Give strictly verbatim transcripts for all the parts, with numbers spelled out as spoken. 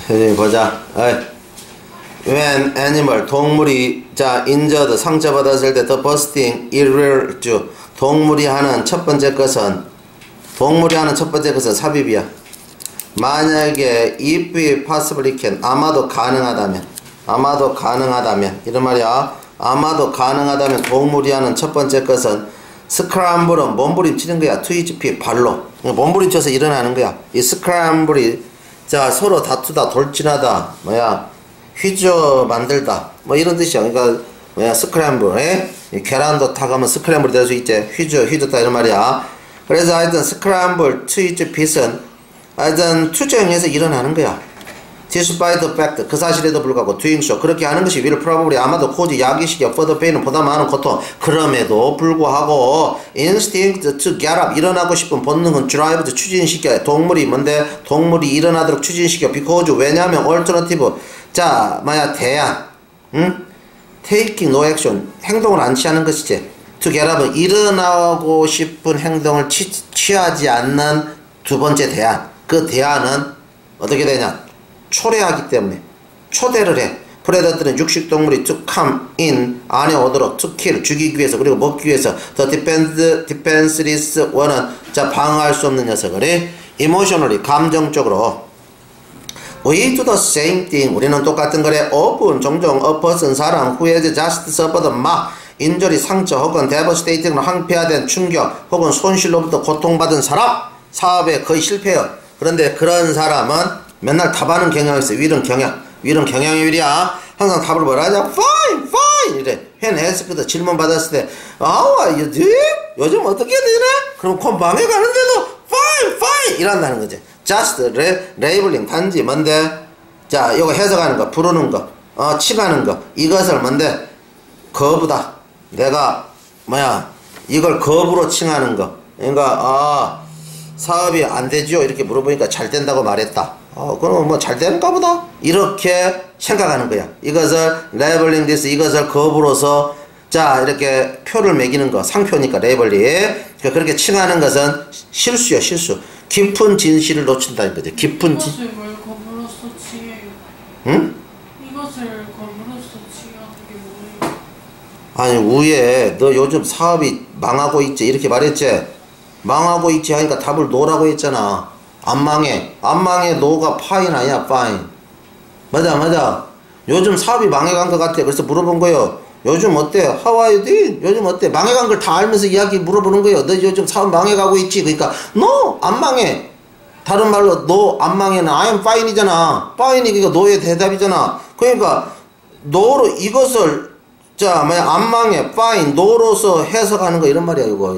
선생님 보자. 어이. When animal 동물이 자 injured 상처받았을 때 the first thing 일을 동물이 하는 첫 번째 것은 동물이 하는 첫 번째 것은 삽입이야. 만약에 if we possibly can 아마도 가능하다면 아마도 가능하다면 이런 말이야. 아마도 가능하다면 동물이 하는 첫 번째 것은 스크램블은 몸부림치는 거야. to his feet 발로 몸부림쳐서 일어나는 거야. 이 스크램블이 자 서로 다투다 돌진하다 뭐야 휘저 만들다 뭐 이런 뜻이야. 그러니까 뭐야 스크램블 에? 계란도 타가면 스크램블이 될 수 있지. 휘저 휘저다 이런 말이야. 그래서 하여튼 스크램블 to his feet은 하여튼 투정해서 일어나는 거야. despite the fact 그 사실에도 불구하고 doing so 그렇게 하는 것이 will probably 아마도 cause 야기시켜 further pain은 보다 많은 고통. 그럼에도 불구하고 instinct to get up 일어나고 싶은 본능은 drive to 추진시켜. 동물이 뭔데 동물이 일어나도록 추진시켜. because 왜냐하면 alternative 자 뭐야 대안 응? taking no action 행동을 안 취하는 것이지. to get up은 일어나고 싶은 행동을 취, 취하지 않는 두 번째 대안. 그 대안은 어떻게 되냐 초래하기 때문에 초대를 해. 프레더들은 육식동물이 to come in 안에 오도록 to kill 죽이기 위해서 그리고 먹기 위해서 the defense, defenseless one은 자 방어할 수 없는 녀석을 해. emotionally 감정적으로 we do the same thing 우리는 똑같은 거래. often 종종 a person 사람 who has just suffered 막 인절이 상처 혹은 devastating으로 항폐화된 충격 혹은 손실로부터 고통받은 사람 사업에 거의 실패해요. 그런데 그런 사람은 맨날 답하는 경향이 있어. 윌은 경향. 윌은 경향의 윌이야. 항상 답을 뭐라 하냐? Fine, fine! 이래. when asked 질문 받았을 때 How are you doing? 요즘 어떻게 되나? 그럼 건방에 가는데도 Fine, fine! 이란다는 거지. Just labeling 단지 뭔데? 자, 이거 해석하는 거, 부르는 거, 어, 칭하는 거. 이것을 뭔데? 거부다. 내가 뭐야? 이걸 거부로 칭하는 거. 그러니까 아 사업이 안 되지요? 이렇게 물어보니까 잘 된다고 말했다. 어, 그럼 뭐 잘 되는가 보다? 이렇게 생각하는 거야. 이것을 레벨링 디스 이것을 거부로서 자 이렇게 표를 매기는 거 상표니까 레벨링 그러니까 그렇게 칭하는 것은 실수야 실수. 깊은 진실을 놓친다는 거지. 깊은 진 이것을 뭘 거부로서 칭해요? 응? 이것을 거부로서 칭하는 게 뭐예요? 아니 우에 너 요즘 사업이 망하고 있지 이렇게 말했지. 망하고 있지 하니까 답을 놓으라고 했잖아. 안 망해. 안 망해 노가 파인 아니야 파인. 맞아 맞아. 요즘 사업이 망해간 것 같아. 그래서 물어본 거예요. 요즘 어때? How are you doing? 요즘 어때? 망해간 걸 다 알면서 이야기 물어보는 거예요. 너 요즘 사업 망해가고 있지? 그러니까 No! 안 망해. 다른 말로 No 안 망해는 I'm fine이잖아. fine이 그러니까 No의 대답이잖아. 그러니까 No로 이것을 자 뭐야 안 망해 fine No로서 해석하는 거 이런 말이야 이거.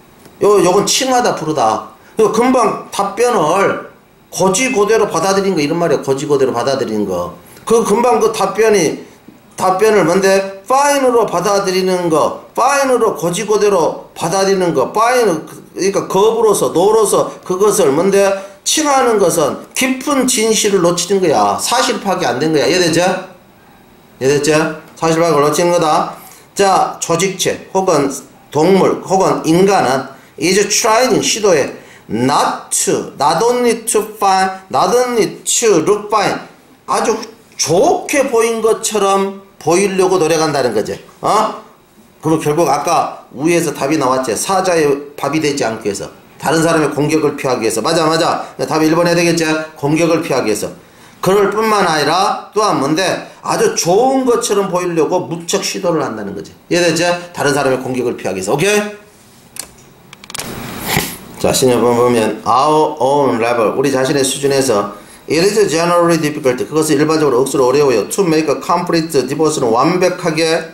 요, 요건 칭하다 부르다. 이거 금방 답변을 고지 고대로 받아들인 거 이런 말이야. 고지 고대로 받아들인 거. 그 금방 그 답변이 답변을 뭔데 fine으로 받아들이는 거, fine으로 고지 고대로 받아들이는 거, fine 그러니까 겁으로서 노로서 그것을 뭔데 칭하는 것은 깊은 진실을 놓치는 거야. 사실 파악이 안 된 거야. 이해됐죠? 이해됐죠? 사실 파악을 놓치는 거다. 자 조직체 혹은 동물 혹은 인간은 is trying 시도해 not to not only to find not only to look fine 아주 좋게 보인 것처럼 보이려고 노력한다는 거지. 어? 그럼 결국 아까 위에서 답이 나왔지. 사자의 밥이 되지 않기 위해서 다른 사람의 공격을 피하기 위해서. 맞아 맞아. 답이 일 번 해야 되겠지. 공격을 피하기 위해서. 그럴 뿐만 아니라 또한 뭔데 아주 좋은 것처럼 보이려고 무척 시도를 한다는 거지. 이해되지? 다른 사람의 공격을 피하기 위해서. 오케이? 자, 신여번 보면 our own level 우리 자신의 수준에서 it is generally difficult 그것은 일반적으로 억수로 어려워요. to make a complete divorce는 완벽하게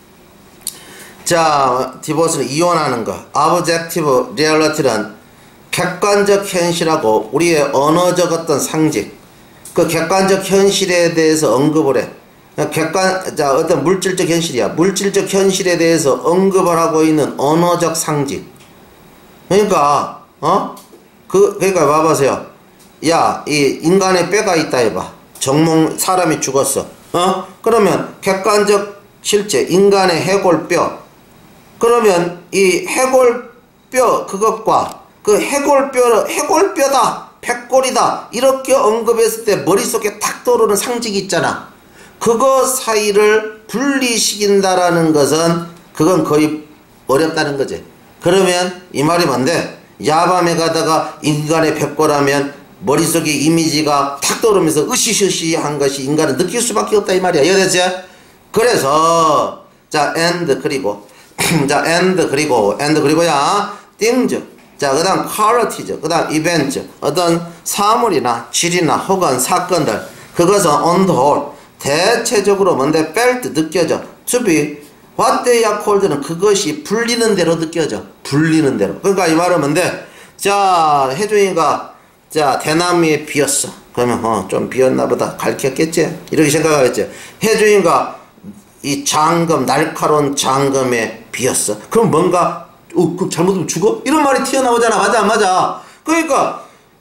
자 divorce는 이혼하는 거. objective reality는 객관적 현실하고 우리의 언어적 어떤 상징 그 객관적 현실에 대해서 언급을 해. 객관 자 어떤 물질적 현실이야. 물질적 현실에 대해서 언급을 하고 있는 언어적 상징. 그러니까 어? 그 그러니까 봐보세요. 야, 이 인간의 뼈가 있다 해봐. 정몽 사람이 죽었어. 어? 그러면 객관적 실제 인간의 해골뼈. 그러면 이 해골뼈 그것과 그 해골뼈 해골뼈다 백골이다 이렇게 언급했을 때 머릿속에 탁 떠오르는 상징이 있잖아. 그거 사이를 분리시킨다라는 것은 그건 거의 어렵다는 거지. 그러면 이 말이 뭔데? 야밤에 가다가 인간의 백골하면 머릿속에 이미지가 탁 떠오르면서 으시시시한 것이 인간은 느낄 수밖에 없다 이 말이야. 이해됐지? 그래서 자 and 그리고 자 and 그리고 and 그리고야 things 자 그 다음 qualities 그 다음 events 어떤 사물이나 질이나 혹은 사건들 그것은 on the whole 대체적으로 뭔데 felt 느껴져 to be what they are called는 그것이 불리는 대로 느껴져. 불리는 대로. 그러니까 이 말은 뭔데? 자 혜준이가 자 대나무에 비었어. 그러면 어 좀 비었나 보다 갈켰겠지? 이렇게 생각하겠지. 혜준이가 이 장금 날카로운 장금에 비었어. 그럼 뭔가 어, 그 잘못하면 죽어? 이런 말이 튀어나오잖아. 맞아 안 맞아? 그러니까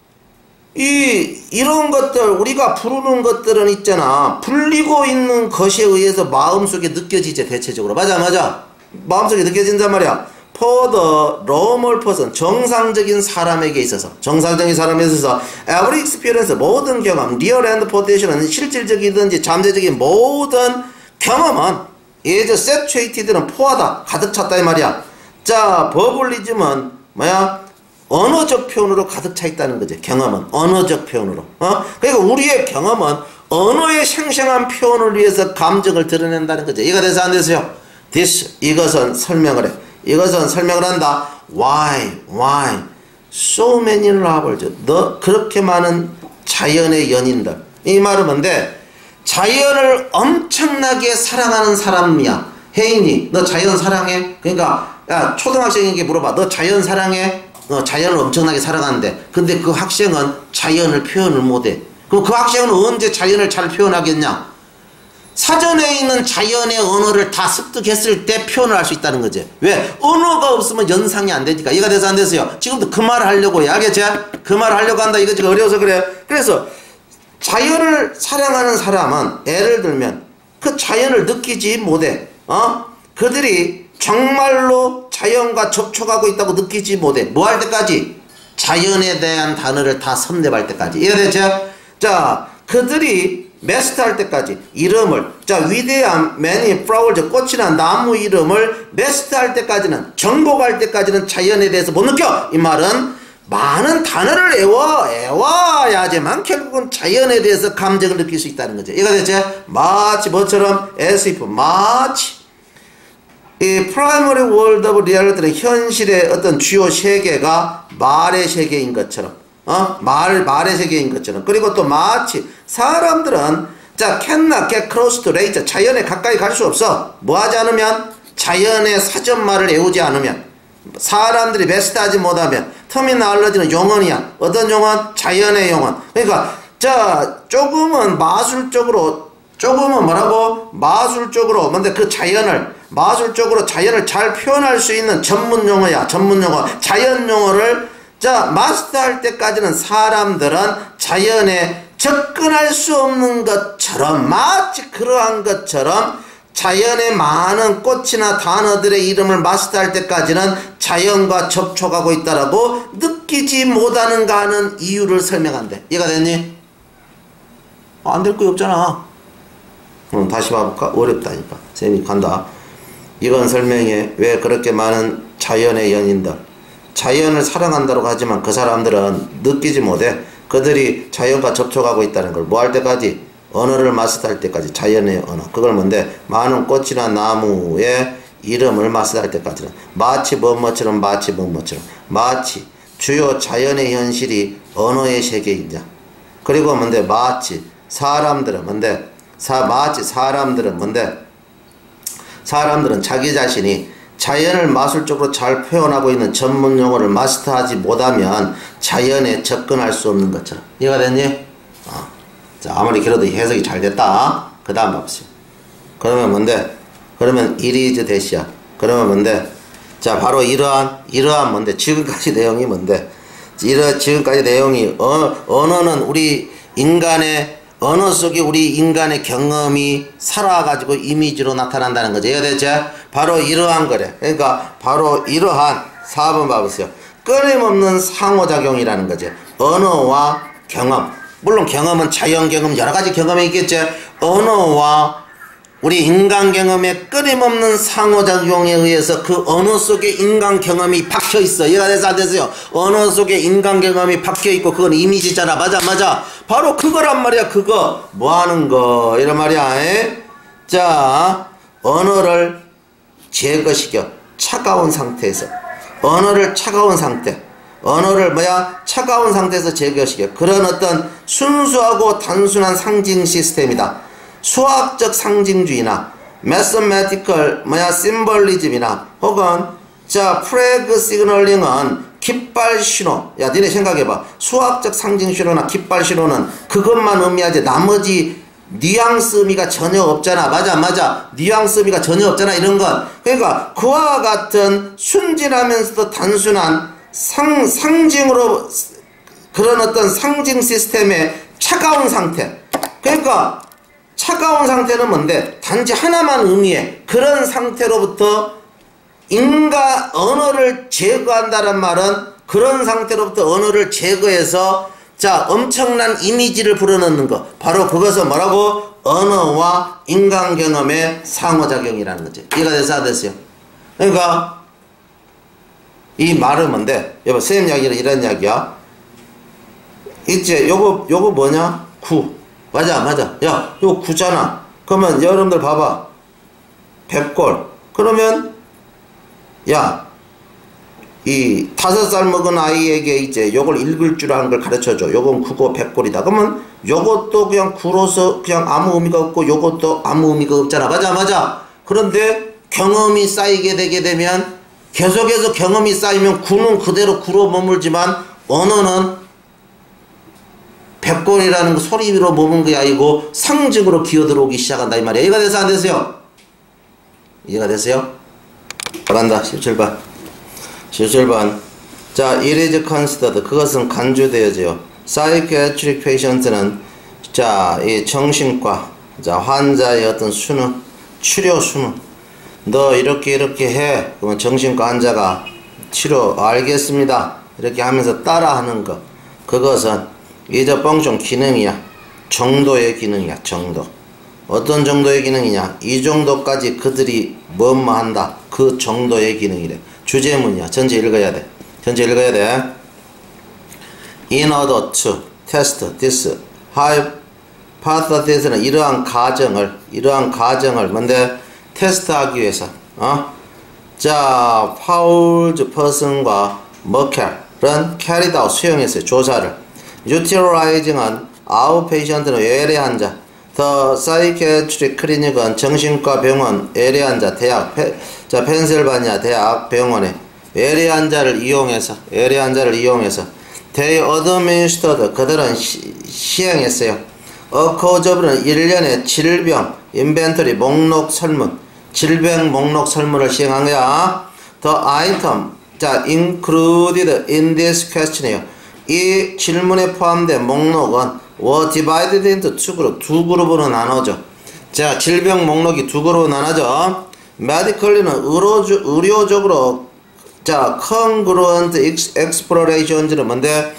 이 이런 것들 우리가 부르는 것들은 있잖아. 불리고 있는 것에 의해서 마음속에 느껴지지 대체적으로. 맞아 맞아? 마음속에 느껴진단 말이야. For the normal person 정상적인 사람에게 있어서 정상적인 사람에 있어서 every experience 모든 경험 real and potential은 실질적이든지 잠재적인 모든 경험은 is saturated는 포하다 가득 찼다 이 말이야. 자 버블리즘은 뭐야? 언어적 표현으로 가득 차 있다는 거지. 경험은 언어적 표현으로. 어? 그러니까 우리의 경험은 언어의 생생한 표현을 위해서 감정을 드러낸다는 거지. 이거 돼서 안 돼서요? This 이것은 설명을 해. 이것은 설명을 한다. Why, why so many lovers 너 그렇게 많은 자연의 연인들. 이 말은 뭔데? 자연을 엄청나게 사랑하는 사람이야. 혜인이 너 자연 사랑해? 그러니까 야 초등학생에게 물어봐. 너 자연 사랑해? 어, 자연을 엄청나게 사랑하는데 근데 그 학생은 자연을 표현을 못해. 그럼 그 학생은 언제 자연을 잘 표현하겠냐? 사전에 있는 자연의 언어를 다 습득했을 때 표현을 할 수 있다는 거지. 왜? 언어가 없으면 연상이 안 되니까. 이해가 돼서 안 됐어요? 지금도 그 말을 하려고 해. 알겠지? 그 말을 하려고 한다. 이거 지금 어려워서 그래. 그래서 자연을 사랑하는 사람은 예를 들면 그 자연을 느끼지 못해. 어? 그들이 정말로 자연과 접촉하고 있다고 느끼지 못해. 뭐 할 때까지? 자연에 대한 단어를 다 섭렵할 때까지. 이해되죠? 자, 그들이 메스트할 때까지 이름을 자 위대한 many flowers 꽃이나 나무 이름을 메스트할 때까지는 정복할 때까지는 자연에 대해서 못 느껴. 이 말은 많은 단어를 애워 애워야지만 결국은 자연에 대해서 감정을 느낄 수 있다는 거죠. 이해되죠? 마치 뭐처럼 as if 마치 이 primary world of reality는 현실의 어떤 주요 세계가 말의 세계인 것처럼, 어? 말, 말의 세계인 것처럼. 그리고 또 마치 사람들은 자, cannot get close to nature. 자연에 가까이 갈 수 없어. 뭐 하지 않으면? 자연의 사전말을 외우지 않으면. 사람들이 베스트하지 못하면. 터미널로지는 용언이야. 어떤 용언? 자연의 용언. 그러니까, 자, 조금은 마술적으로, 조금은 뭐라고? 마술적으로, 뭔데 그 자연을, 마술적으로 자연을 잘 표현할 수 있는 전문 용어야. 전문 용어. 자연 용어를 자 마스터할 때까지는 사람들은 자연에 접근할 수 없는 것처럼 마치 그러한 것처럼 자연의 많은 꽃이나 단어들의 이름을 마스터할 때까지는 자연과 접촉하고 있다라고 느끼지 못하는가 하는 이유를 설명한대. 이해가 됐니? 어, 안 될 거 없잖아. 응, 다시 봐볼까? 어렵다니까. 쌤이 간다. 이건 설명해. 왜 그렇게 많은 자연의 연인들 자연을 사랑한다고 하지만 그 사람들은 느끼지 못해. 그들이 자연과 접촉하고 있다는 걸 뭐 할 때까지? 언어를 마스터할 때까지. 자연의 언어. 그걸 뭔데? 많은 꽃이나 나무의 이름을 마스터할 때까지는 마치 뭐뭐처럼 마치 뭐뭐처럼 마치 주요 자연의 현실이 언어의 세계이자 그리고 뭔데? 마치 사람들은 뭔데? 사, 마치 사람들은 뭔데? 사람들은 자기 자신이 자연을 마술적으로 잘 표현하고 있는 전문 용어를 마스터하지 못하면 자연에 접근할 수 없는 것처럼. 이해가 됐니? 어. 자, 아무리 길어도 해석이 잘 됐다. 그 다음 봐보세요. 그러면 뭔데? 그러면 it is that이야. 그러면 뭔데? 자, 바로 이러한, 이러한 뭔데? 지금까지 내용이 뭔데? 이러, 지금까지 내용이, 어, 언어는 우리 인간의 언어 속에 우리 인간의 경험이 살아가지고 이미지로 나타난다는 거죠. 이해되죠? 바로 이러한 거래. 그러니까 바로 이러한 사 번 봐보세요. 끊임없는 상호작용이라는 거죠. 언어와 경험. 물론 경험은 자연 경험 여러 가지 경험이 있겠지. 언어와 우리 인간 경험의 끊임없는 상호작용에 의해서 그 언어 속에 인간 경험이 박혀 있어. 이해가 돼서 안 됐어요? 언어 속에 인간 경험이 박혀 있고 그건 이미지잖아. 맞아, 맞아. 바로 그거란 말이야. 그거 뭐 하는 거 이런 말이야. 에? 자, 언어를 제거시켜 차가운 상태에서 언어를 차가운 상태. 언어를 뭐야? 차가운 상태에서 제거시켜. 그런 어떤 순수하고 단순한 상징 시스템이다. 수학적 상징주의나 매스매티컬 뭐야 심벌리즘이나 혹은 자 프레그 시그널링은 깃발 신호. 야 니네 생각해봐. 수학적 상징 신호나 깃발 신호는 그것만 의미하지 나머지 뉘앙스 의미가 전혀 없잖아. 맞아, 맞아. 뉘앙스 의미가 전혀 없잖아. 이런 건 그러니까 그와 같은 순진하면서도 단순한 상, 상징으로 그런 어떤 상징 시스템의 차가운 상태. 그러니까 차가운 상태는 뭔데? 단지 하나만 의미해. 그런 상태로부터 인간 언어를 제거한다는 말은 그런 상태로부터 언어를 제거해서 자 엄청난 이미지를 불어넣는 거. 바로 그것은 뭐라고? 언어와 인간 경험의 상호작용이라는 거지. 이해가 돼서 안 됐어요? 그러니까 이 말은 뭔데? 여보 선생님 이야기는 이런 이야기야. 있지? 요거 요거 뭐냐? 구. 맞아, 맞아. 야, 이거 구잖아. 그러면 여러분들 봐봐. 백골. 그러면 야, 이 다섯 살 먹은 아이에게 이제 요걸 읽을 줄 아는 걸 가르쳐줘. 요건 구고 백골이다. 그러면 요것도 그냥 구로서 그냥 아무 의미가 없고 요것도 아무 의미가 없잖아. 맞아, 맞아. 그런데 경험이 쌓이게 되게 되면 계속해서 경험이 쌓이면 구는 그대로 구로 머물지만 언어는 백골이라는 거 소리로 머문 게 아니고 상징으로 기어들어오기 시작한다 이 말이야. 이해가 돼서 안 되세요? 이해가 되세요? 잘한다. 십칠 번. 십칠 번. 자, it is considered. 그것은 간주되어져요. psychiatric patient는 자, 이 정신과 자, 환자의 어떤 수능, 치료 수능. 너 이렇게 이렇게 해. 그러면 정신과 환자가 치료 알겠습니다. 이렇게 하면서 따라하는 거. 그것은 이저 펑션 기능이야. 정도의 기능이야. 정도. 어떤 정도의 기능이냐? 이 정도까지 그들이 뭐뭐 한다. 그 정도의 기능이래. 주제문이야. 전체 읽어야 돼. 전체 읽어야 돼. In order to test this hypothesis는 이러한 가정을 이러한 가정을 뭔데? 테스트하기 위해서 어? 자, 파울즈 퍼슨과 머켈은 carried out 수행했어요. 조사를. utilizing은 outpatient는 외래 환자, the psychiatric clinic은 정신과 병원 외래 환자, 대학, 페, 자 펜실바니아 대학 병원에 외래 환자를 이용해서 외래 환자를 이용해서 they administered 그들은 시, 시행했어요. 어코저브는 일 년에 질병 인벤토리 목록 설문 질병 목록 설문을 시행한 거야. the item 자 included in this question이에요. 이 질문에 포함된 목록은 were divided into two group, 두 그룹으로 나눠져. 자, 질병 목록이 두 그룹으로 나눠져. medically는 의료주, 의료적으로 자, congruent explorations는 뭔데?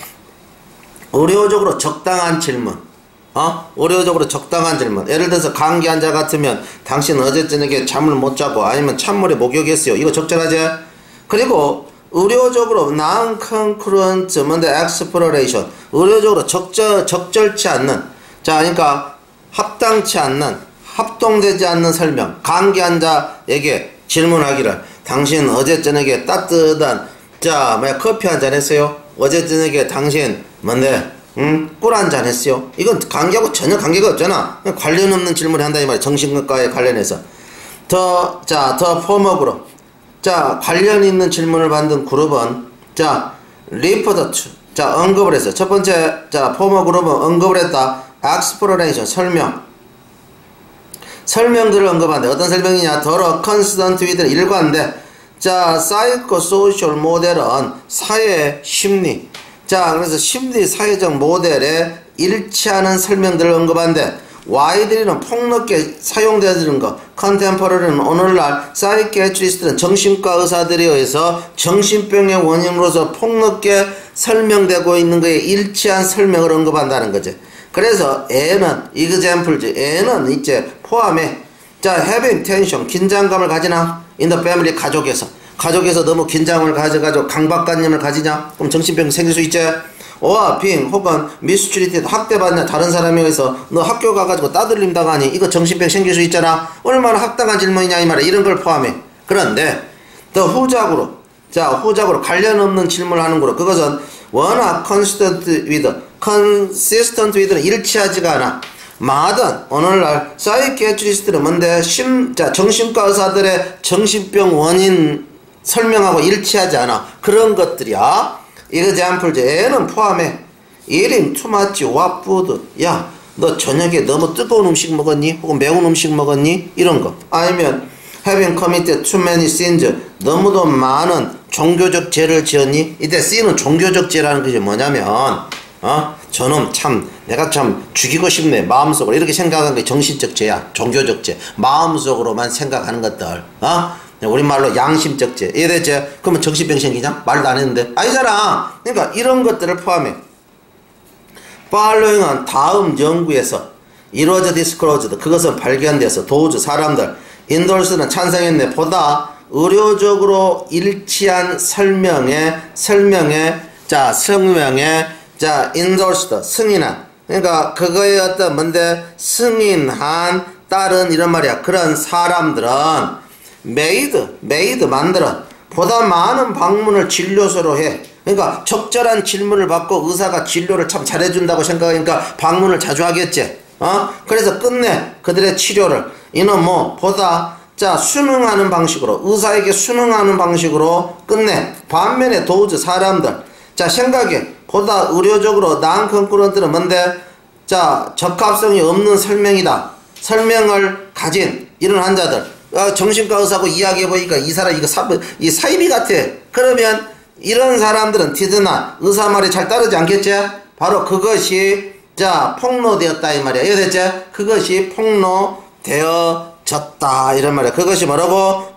의료적으로 적당한 질문. 어? 의료적으로 적당한 질문. 예를 들어서 감기 환자 같으면 당신 어제 저녁에 잠을 못 자고 아니면 찬물에 목욕했어요. 이거 적절하지? 그리고 의료적으로 non-concurrent 뭔데 exploration 의료적으로 적절, 적절치 않는 자 그러니까 합당치 않는 합동되지 않는 설명 감기 환자에게 질문하기를 당신 어제 저녁에 따뜻한 자 뭐야 커피 한잔 했어요? 어제 저녁에 당신 뭔데 응? 꿀 한잔 했어요? 이건 감기하고 전혀 관계가 없잖아. 관련 없는 질문을 한다 이 말이야. 정신과에 관련해서 더 자 더 폼업으로 자, 관련 있는 질문을 받은 그룹은, 자, 리포트, 자, 언급을 했어. 첫 번째, 자, 포머 그룹은 언급을 했다. exploration, 설명. 설명들을 언급한대. 어떤 설명이냐? 더러, consistent with 일관돼. 자, psychosocial 모델은 사회 심리. 자, 그래서 심리 사회적 모델에 일치하는 설명들을 언급한대. 와이드리는 폭넓게 사용되어지는 것, 컨템퍼러리는 오늘날 사이키애트리스트는 정신과 의사들에 의해서 정신병의 원인으로서 폭넓게 설명되고 있는 거에 일치한 설명을 언급한다는 거지. 그래서 A는 examples, A는 이제 포함해. 자, having tension, 긴장감을 가지나? in the family, 가족에서. 가족에서 너무 긴장을 가져가지고 강박관념을 가지냐? 그럼 정신병 생길 수 있지? or being, 혹은 mistreated, 학대받냐? 다른 사람에 의해서 너 학교 가가지고 따돌림 당하니? 이거 정신병 생길 수 있잖아? 얼마나 합당한 질문이냐 이 말이야. 이런 걸 포함해. 그런데 더 후작으로, 자, 후작으로 관련 없는 질문을 하는 거로, 그것은 워낙 consistent with, consistent with는 일치하지가 않아. 마든 오늘날 사이키애트리스트는 뭔데? 심, 자, 정신과 의사들의 정신병 원인 설명하고 일치하지 않아. 그런 것들이야. examples, 애는 포함해. eating too much what food, 야, 너 저녁에 너무 뜨거운 음식 먹었니? 혹은 매운 음식 먹었니? 이런 거. 아니면 having committed too many sins, 너무도 많은 종교적 죄를 지었니? 이때 C는 종교적 죄라는 것이 뭐냐면, 어? 저놈 참 내가 참 죽이고 싶네 마음속으로 이렇게 생각하는 게 정신적 죄야. 종교적 죄. 마음속으로만 생각하는 것들, 어? 우리말로 양심적 죄. 이해됐지? 그러면 정신병 생기냐? 말도 안 했는데. 아니잖아. 그러니까 이런 것들을 포함해. following은 다음 연구에서 이루어져 disclosed, 그것은 발견돼서 도우즈 사람들, 인돌스는 찬성했네, 보다 의료적으로 일치한 설명에 설명에 자 설명에 자 인돌스드 승인한, 그러니까 그거의 어떤 뭔데 승인한 따른 이런 말이야. 그런 사람들은 made made 만들어 보다 많은 방문을 진료소로 해. 그러니까 적절한 질문을 받고 의사가 진료를 참 잘해준다고 생각하니까 방문을 자주 하겠지. 어? 그래서 끝내 그들의 치료를 이는 뭐 보다 자 순응하는 방식으로, 의사에게 순응하는 방식으로 끝내. 반면에 도우즈 사람들, 자 생각에 보다 의료적으로 나은 컨쿠런트는 뭔데? 자 적합성이 없는 설명이다. 설명을 가진 이런 환자들, 어, 정신과 의사하고 이야기해보니까 이 사람 이거 사, 이 사이비 같아. 그러면 이런 사람들은 디드나 의사 말이 잘 따르지 않겠지? 바로 그것이 자 폭로되었다 이 말이야. 이해됐지? 그것이 폭로되어졌다 이런 말이야. 그것이 뭐라고?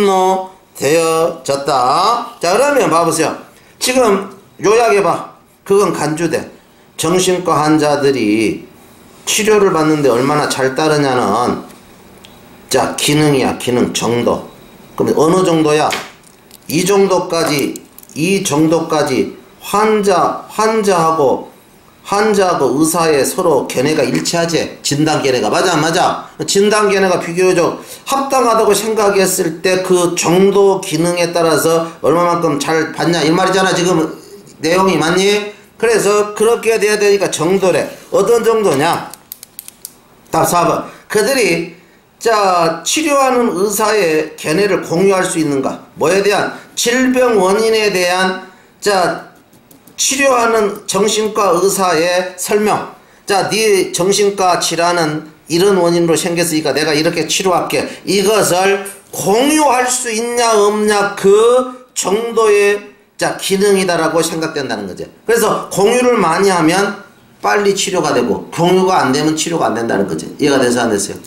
폭로되어졌다. 자 그러면 봐보세요. 지금 요약해봐. 그건 간주돼. 정신과 환자들이 치료를 받는데 얼마나 잘 따르냐는 자 기능이야. 기능 정도. 그럼 어느 정도야? 이 정도까지 이 정도까지 환자 환자하고 환자하고 의사의 서로 견해가 일치하지. 진단 견해가 맞아 안 맞아? 진단 견해가 비교적 합당하다고 생각했을 때 그 정도 기능에 따라서 얼마만큼 잘 받냐 이 말이잖아. 지금 내용이 맞니? 그래서 그렇게 돼야 되니까 정도래. 어떤 정도냐? 답 사 번. 그들이 자 치료하는 의사의 견해를 공유할 수 있는가? 뭐에 대한? 질병 원인에 대한 자 치료하는 정신과 의사의 설명. 자 네 정신과 질환은 이런 원인으로 생겼으니까 내가 이렇게 치료할게. 이것을 공유할 수 있냐 없냐 그 정도의 자 기능이다라고 생각된다는 거죠. 그래서 공유를 많이 하면 빨리 치료가 되고 공유가 안 되면 치료가 안 된다는 거죠. 이해가 돼서 안 됐어요?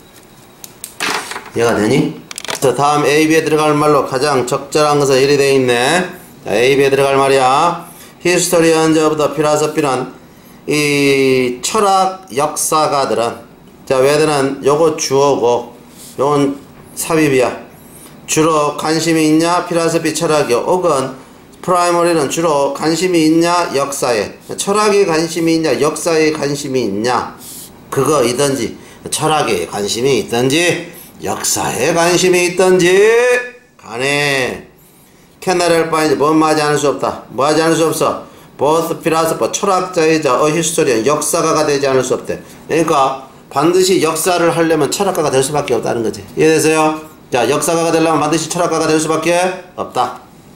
이해가 되니? 자, 다음 A, B에 들어갈 말로 가장 적절한 것은 일이 되어 있네. 자, A, B에 들어갈 말이야. Historians of the philosophy는 이 철학 역사가들은 자 왜들은 요거 주어고 요건 삽입이야. 주로 관심이 있냐 필라소피 철학이요. 혹은 프라이머리는 주로 관심이 있냐 역사에. 철학에 관심이 있냐 역사에 관심이 있냐 그거이든지, 철학에 관심이 있든지 역사에 관심이 있든지 간에 캐나를 바인지 뭐 하지 않을 수 없다. 뭐 하지 않을 수 없어? both philosopher, 철학자이자 a historian, 역사가가 되지 않을 수 없대. 그러니까 반드시 역사를 하려면 철학가가 될 수밖에 없다는 거지. 이해되세요? 자, 역사가가 되려면 반드시 철학가가 될 수밖에 없다.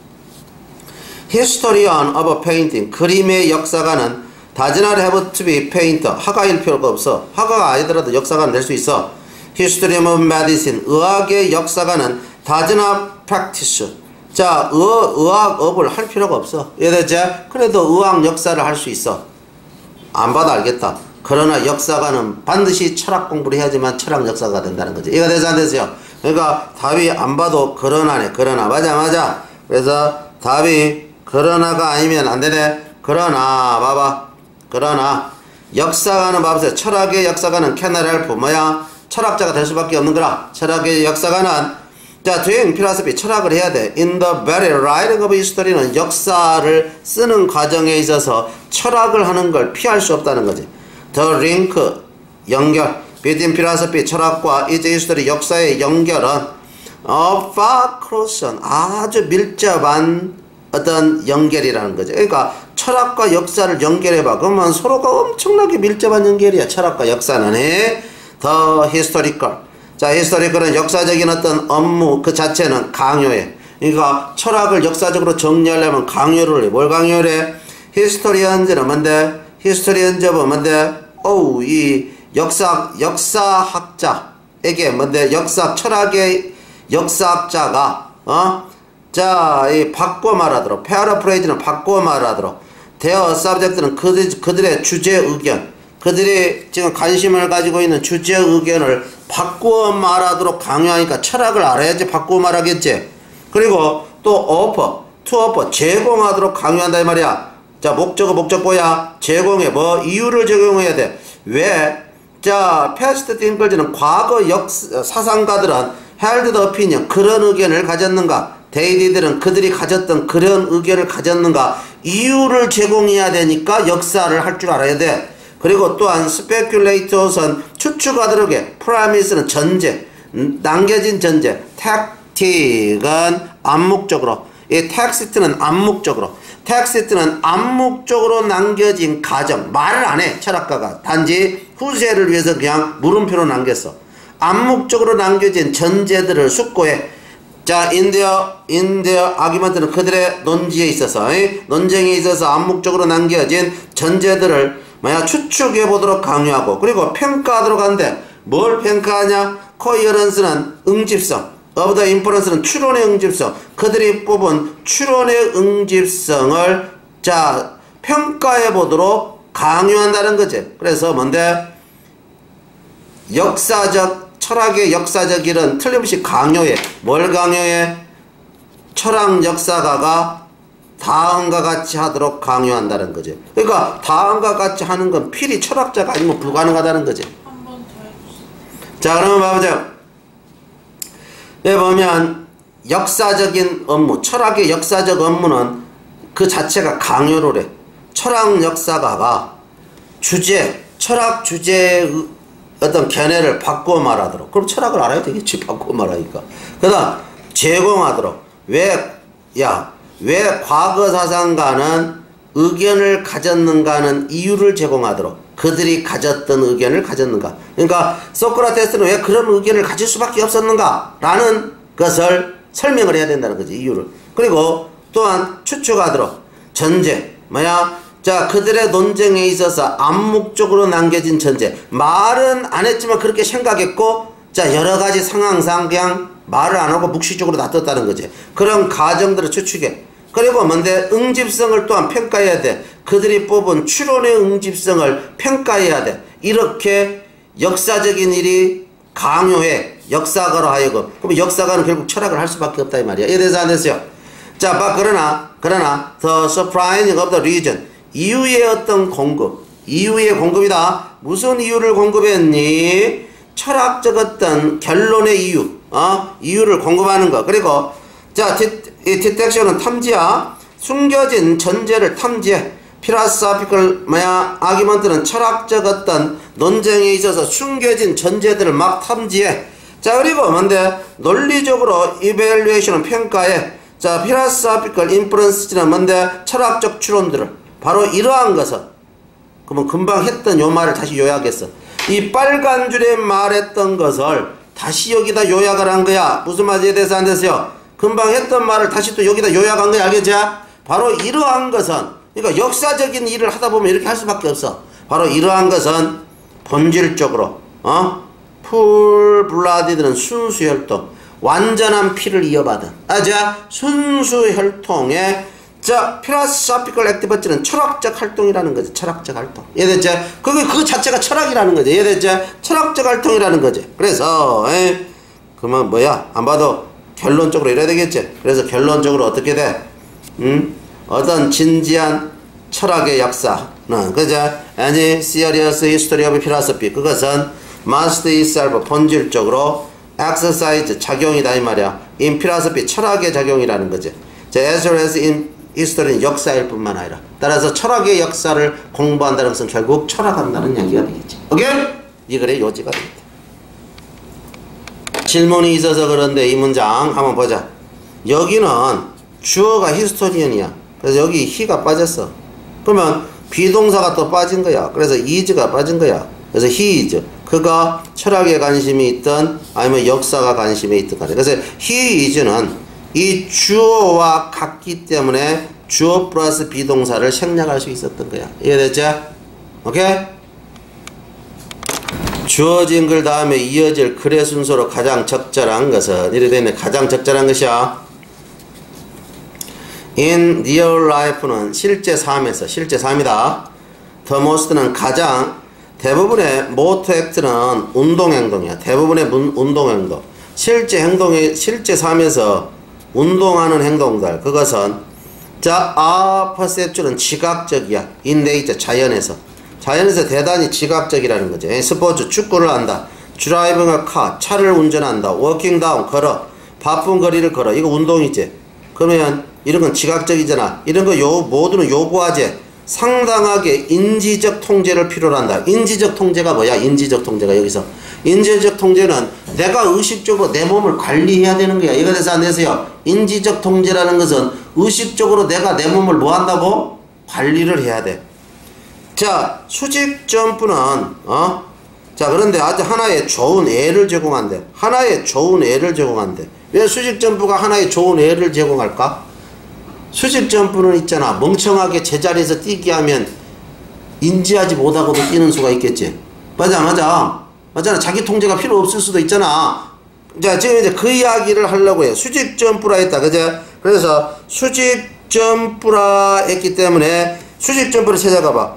Historian of a painting, 그림의 역사가는 does not have to be painter, 화가일 필요가 없어. 화가가 아니더라도 역사가는 될 수 있어. Historian of medicine, 의학의 역사가는 does not practice, 자, 의, 의학업을 할 필요가 없어. 이해됐지? 그래도 의학 역사를 할 수 있어. 안 봐도 알겠다. 그러나 역사가는 반드시 철학 공부를 해야지만 철학 역사가 된다는 거지. 이해가 되지 안 되세요? 그러니까 답이 안 봐도 그러나네. 그러나. 맞아, 맞아. 그래서 답이 그러나가 아니면 안 되네. 그러나 봐봐. 그러나 역사가는 봐보세요. 철학의 역사가는 캐나랄프 뭐야? 철학자가 될 수밖에 없는 거라. 철학의 역사가는 자, doing philosophy 철학을 해야 돼. In the very writing of history는 역사를 쓰는 과정에 있어서 철학을 하는 걸 피할 수 없다는 거지. The link 연결 between philosophy 철학과 is history 역사의 연결은 어, far closer 아주 밀접한 어떤 연결이라는 거죠. 그러니까 철학과 역사를 연결해봐. 그러면 서로가 엄청나게 밀접한 연결이야. 철학과 역사는 해. The historical 자, 히스토리컬은 역사적인 어떤 업무 그 자체는 강요해. 그러니까 철학을 역사적으로 정리하려면 강요를 해. 뭘 강요를 해? 히스토리언즈는 뭔데? 히스토리언즈는 뭔데? 어우, 이 역사, 역사학자에게 뭔데? 역사, 철학의 역사학자가, 어? 자, 이 바꿔 말하도록. 패러프레이즈는 바꿔 말하도록. 대어 서브젝트는 그들, 그들의 주제 의견. 그들이 지금 관심을 가지고 있는 주제 의견을 바꾸어 말하도록 강요하니까 철학을 알아야지 바꾸어 말하겠지. 그리고 또 offer, to offer 제공하도록 강요한다 이 말이야. 자, 목적어 목적보야 제공해. 뭐 이유를 적용해야 돼. 왜? 자, past thinkers 과거 역 사상가들은 held the opinion 그런 의견을 가졌는가? 데이디들은 그들이 가졌던 그런 의견을 가졌는가? 이유를 제공해야 되니까 역사를 할 줄 알아야 돼. 그리고 또한 스페큘레이터선 추측하도록 해. 프라미스는 전제, 남겨진 전제. 택틱은 암묵적으로. 이 텍스트는 암묵적으로. 텍스트는 암묵적으로 남겨진 가정. 말을 안 해. 철학가가. 단지 후세를 위해서 그냥 물음표로 남겼어. 암묵적으로 남겨진 전제들을 숙고해. 자, 인디어, 인디어 아기먼트는 그들의 논지에 있어서, 이? 논쟁에 있어서 암묵적으로 남겨진 전제들을 뭐야 추측해 보도록 강요하고 그리고 평가하도록 하는데 뭘 평가하냐? 코이어런스는 응집성, of the inference는 추론의 응집성. 그들이 뽑은 추론의 응집성을 자 평가해 보도록 강요한다는 거지. 그래서 뭔데? 역사적 철학의 역사적 일은 틀림없이 강요해. 뭘 강요해? 철학 역사가가 다음과 같이 하도록 강요한다는 거지. 그러니까 다음과 같이 하는 건 필히 철학자가 아니면 불가능하다는 거지. 한 번 더 해주세요. 자, 그러면 봐보자. 여기 보면 역사적인 업무, 철학의 역사적 업무는 그 자체가 강요를 해. 철학 역사가가 주제, 철학 주제의 어떤 견해를 바꾸어 말하도록. 그럼 철학을 알아야 되겠지. 바꾸어 말하니까. 그 다음 제공하도록. 왜, 야 왜 과거 사상가는 의견을 가졌는가는 이유를 제공하도록. 그들이 가졌던 의견을 가졌는가. 그러니까 소크라테스는 왜 그런 의견을 가질 수밖에 없었는가 라는 것을 설명을 해야 된다는 거지. 이유를. 그리고 또한 추측하도록. 전제 뭐야? 자, 그들의 논쟁에 있어서 암묵적으로 남겨진 전제. 말은 안 했지만 그렇게 생각했고, 자, 여러가지 상황상 그냥 말을 안 하고 묵시적으로 놔뒀다는 거지. 그런 가정들을 추측해. 그리고 뭔데? 응집성을 또한 평가해야 돼. 그들이 뽑은 추론의 응집성을 평가해야 돼. 이렇게 역사적인 일이 강요해. 역사가로 하여금. 그럼 역사가는 결국 철학을 할 수밖에 없다 이 말이야. 이에 대해서 안 됐어요. 자, 막 그러나 그러나 the surprising of the reason 이유의 어떤 공급. 이유의 공급이다. 무슨 이유를 공급했니? 철학적 어떤 결론의 이유. 어? 이유를 공급하는 거. 그리고 자, 이 디텍션은 탐지야. 숨겨진 전제를 탐지해. 필라소피컬 뭐야 아기먼트는 철학적 어떤 논쟁에 있어서 숨겨진 전제들을 막 탐지해. 자, 그리고 뭔데? 논리적으로 이벨리에이션은 평가해. 자, 필라소피컬 인프런스는 뭔데? 철학적 추론들을. 바로 이러한 것은 그러면 금방 했던 요 말을 다시 요약했어. 이 빨간 줄에 말했던 것을 다시 여기다 요약을 한 거야. 무슨 말이에 대해서 안 됐어요? 금방 했던 말을 다시 또 여기다 요약한 거야. 알겠지? 바로 이러한 것은, 그러니까 역사적인 일을 하다 보면 이렇게 할 수밖에 없어. 바로 이러한 것은 본질적으로 어? 풀블라디드는 순수혈통, 완전한 피를 이어받은 아자 순수혈통의 자 필라소피컬 액티비티는 철학적 활동이라는 거지. 철학적 활동. 이해됐지? 그게 그 자체가 철학이라는 거지. 이해됐지? 철학적 활동이라는 거지. 그래서 에이, 그러면 뭐야? 안 봐도 결론적으로 이래야 되겠지. 그래서 결론적으로 어떻게 돼? 음? 어떤 진지한 철학의 역사는 그죠? Any serious history of philosophy 그것은 must itself 본질적으로 exercise 작용이다 이 말이야. in philosophy 철학의 작용이라는 거지. 자, as well as in history는 역사일 뿐만 아니라 따라서 철학의 역사를 공부한다는 것은 결국 철학한다는 얘기가 되겠지. 오케이? 이 글의 요지가 되겠다. 질문이 있어서 그런데 이 문장 한번 보자. 여기는 주어가 히스토리언이야. 그래서 여기 he가 빠졌어. 그러면 비동사가 또 빠진 거야. 그래서 is가 빠진 거야. 그래서 he is. 그가 철학에 관심이 있든 아니면 역사가 관심이 있든 간에. 그래서 he is는 이 주어와 같기 때문에 주어 플러스 비동사를 생략할 수 있었던 거야. 이해됐죠? 오케이? 주어진 글 다음에 이어질 글의 순서로 가장 적절한 것은 이래 되네. 가장 적절한 것이야. In real life는 실제 삶에서 실제 삶이다. The most는 가장 대부분의 motor act는 운동행동이야. 대부분의 문, 운동행동. 실제 행동에 실제 삶에서 운동하는 행동들 그것은 자, 아, perceptual은 지각적이야. in nature 자연에서 자연에서 대단히 지각적이라는 거죠. 스포츠 축구를 한다. driving a car 차를 운전한다. walking down 걸어 바쁜 거리를 걸어 이거 운동이지. 그러면 이런 건 지각적이잖아. 이런 거 요 모두는 요구하지. 상당하게 인지적 통제를 필요로 한다. 인지적 통제가 뭐야? 인지적 통제가 여기서 인지적 통제는 내가 의식적으로 내 몸을 관리해야 되는 거야. 이거 돼서 안 되세요. 인지적 통제라는 것은 의식적으로 내가 내 몸을 뭐 한다고? 관리를 해야 돼. 자, 수직 점프는 어? 자, 그런데 아주 하나의 좋은 예를 제공한대. 하나의 좋은 예를 제공한대. 왜 수직 점프가 하나의 좋은 예를 제공할까? 수직 점프는 있잖아. 멍청하게 제자리에서 뛰게 하면 인지하지 못하고도 뛰는 수가 있겠지. 맞아, 맞아. 맞잖아. 자기 통제가 필요 없을 수도 있잖아. 자, 지금 이제 그 이야기를 하려고 해. 수직 점프라 했다. 그죠? 그래서 수직 점프라 했기 때문에 수직 점프를 찾아가봐.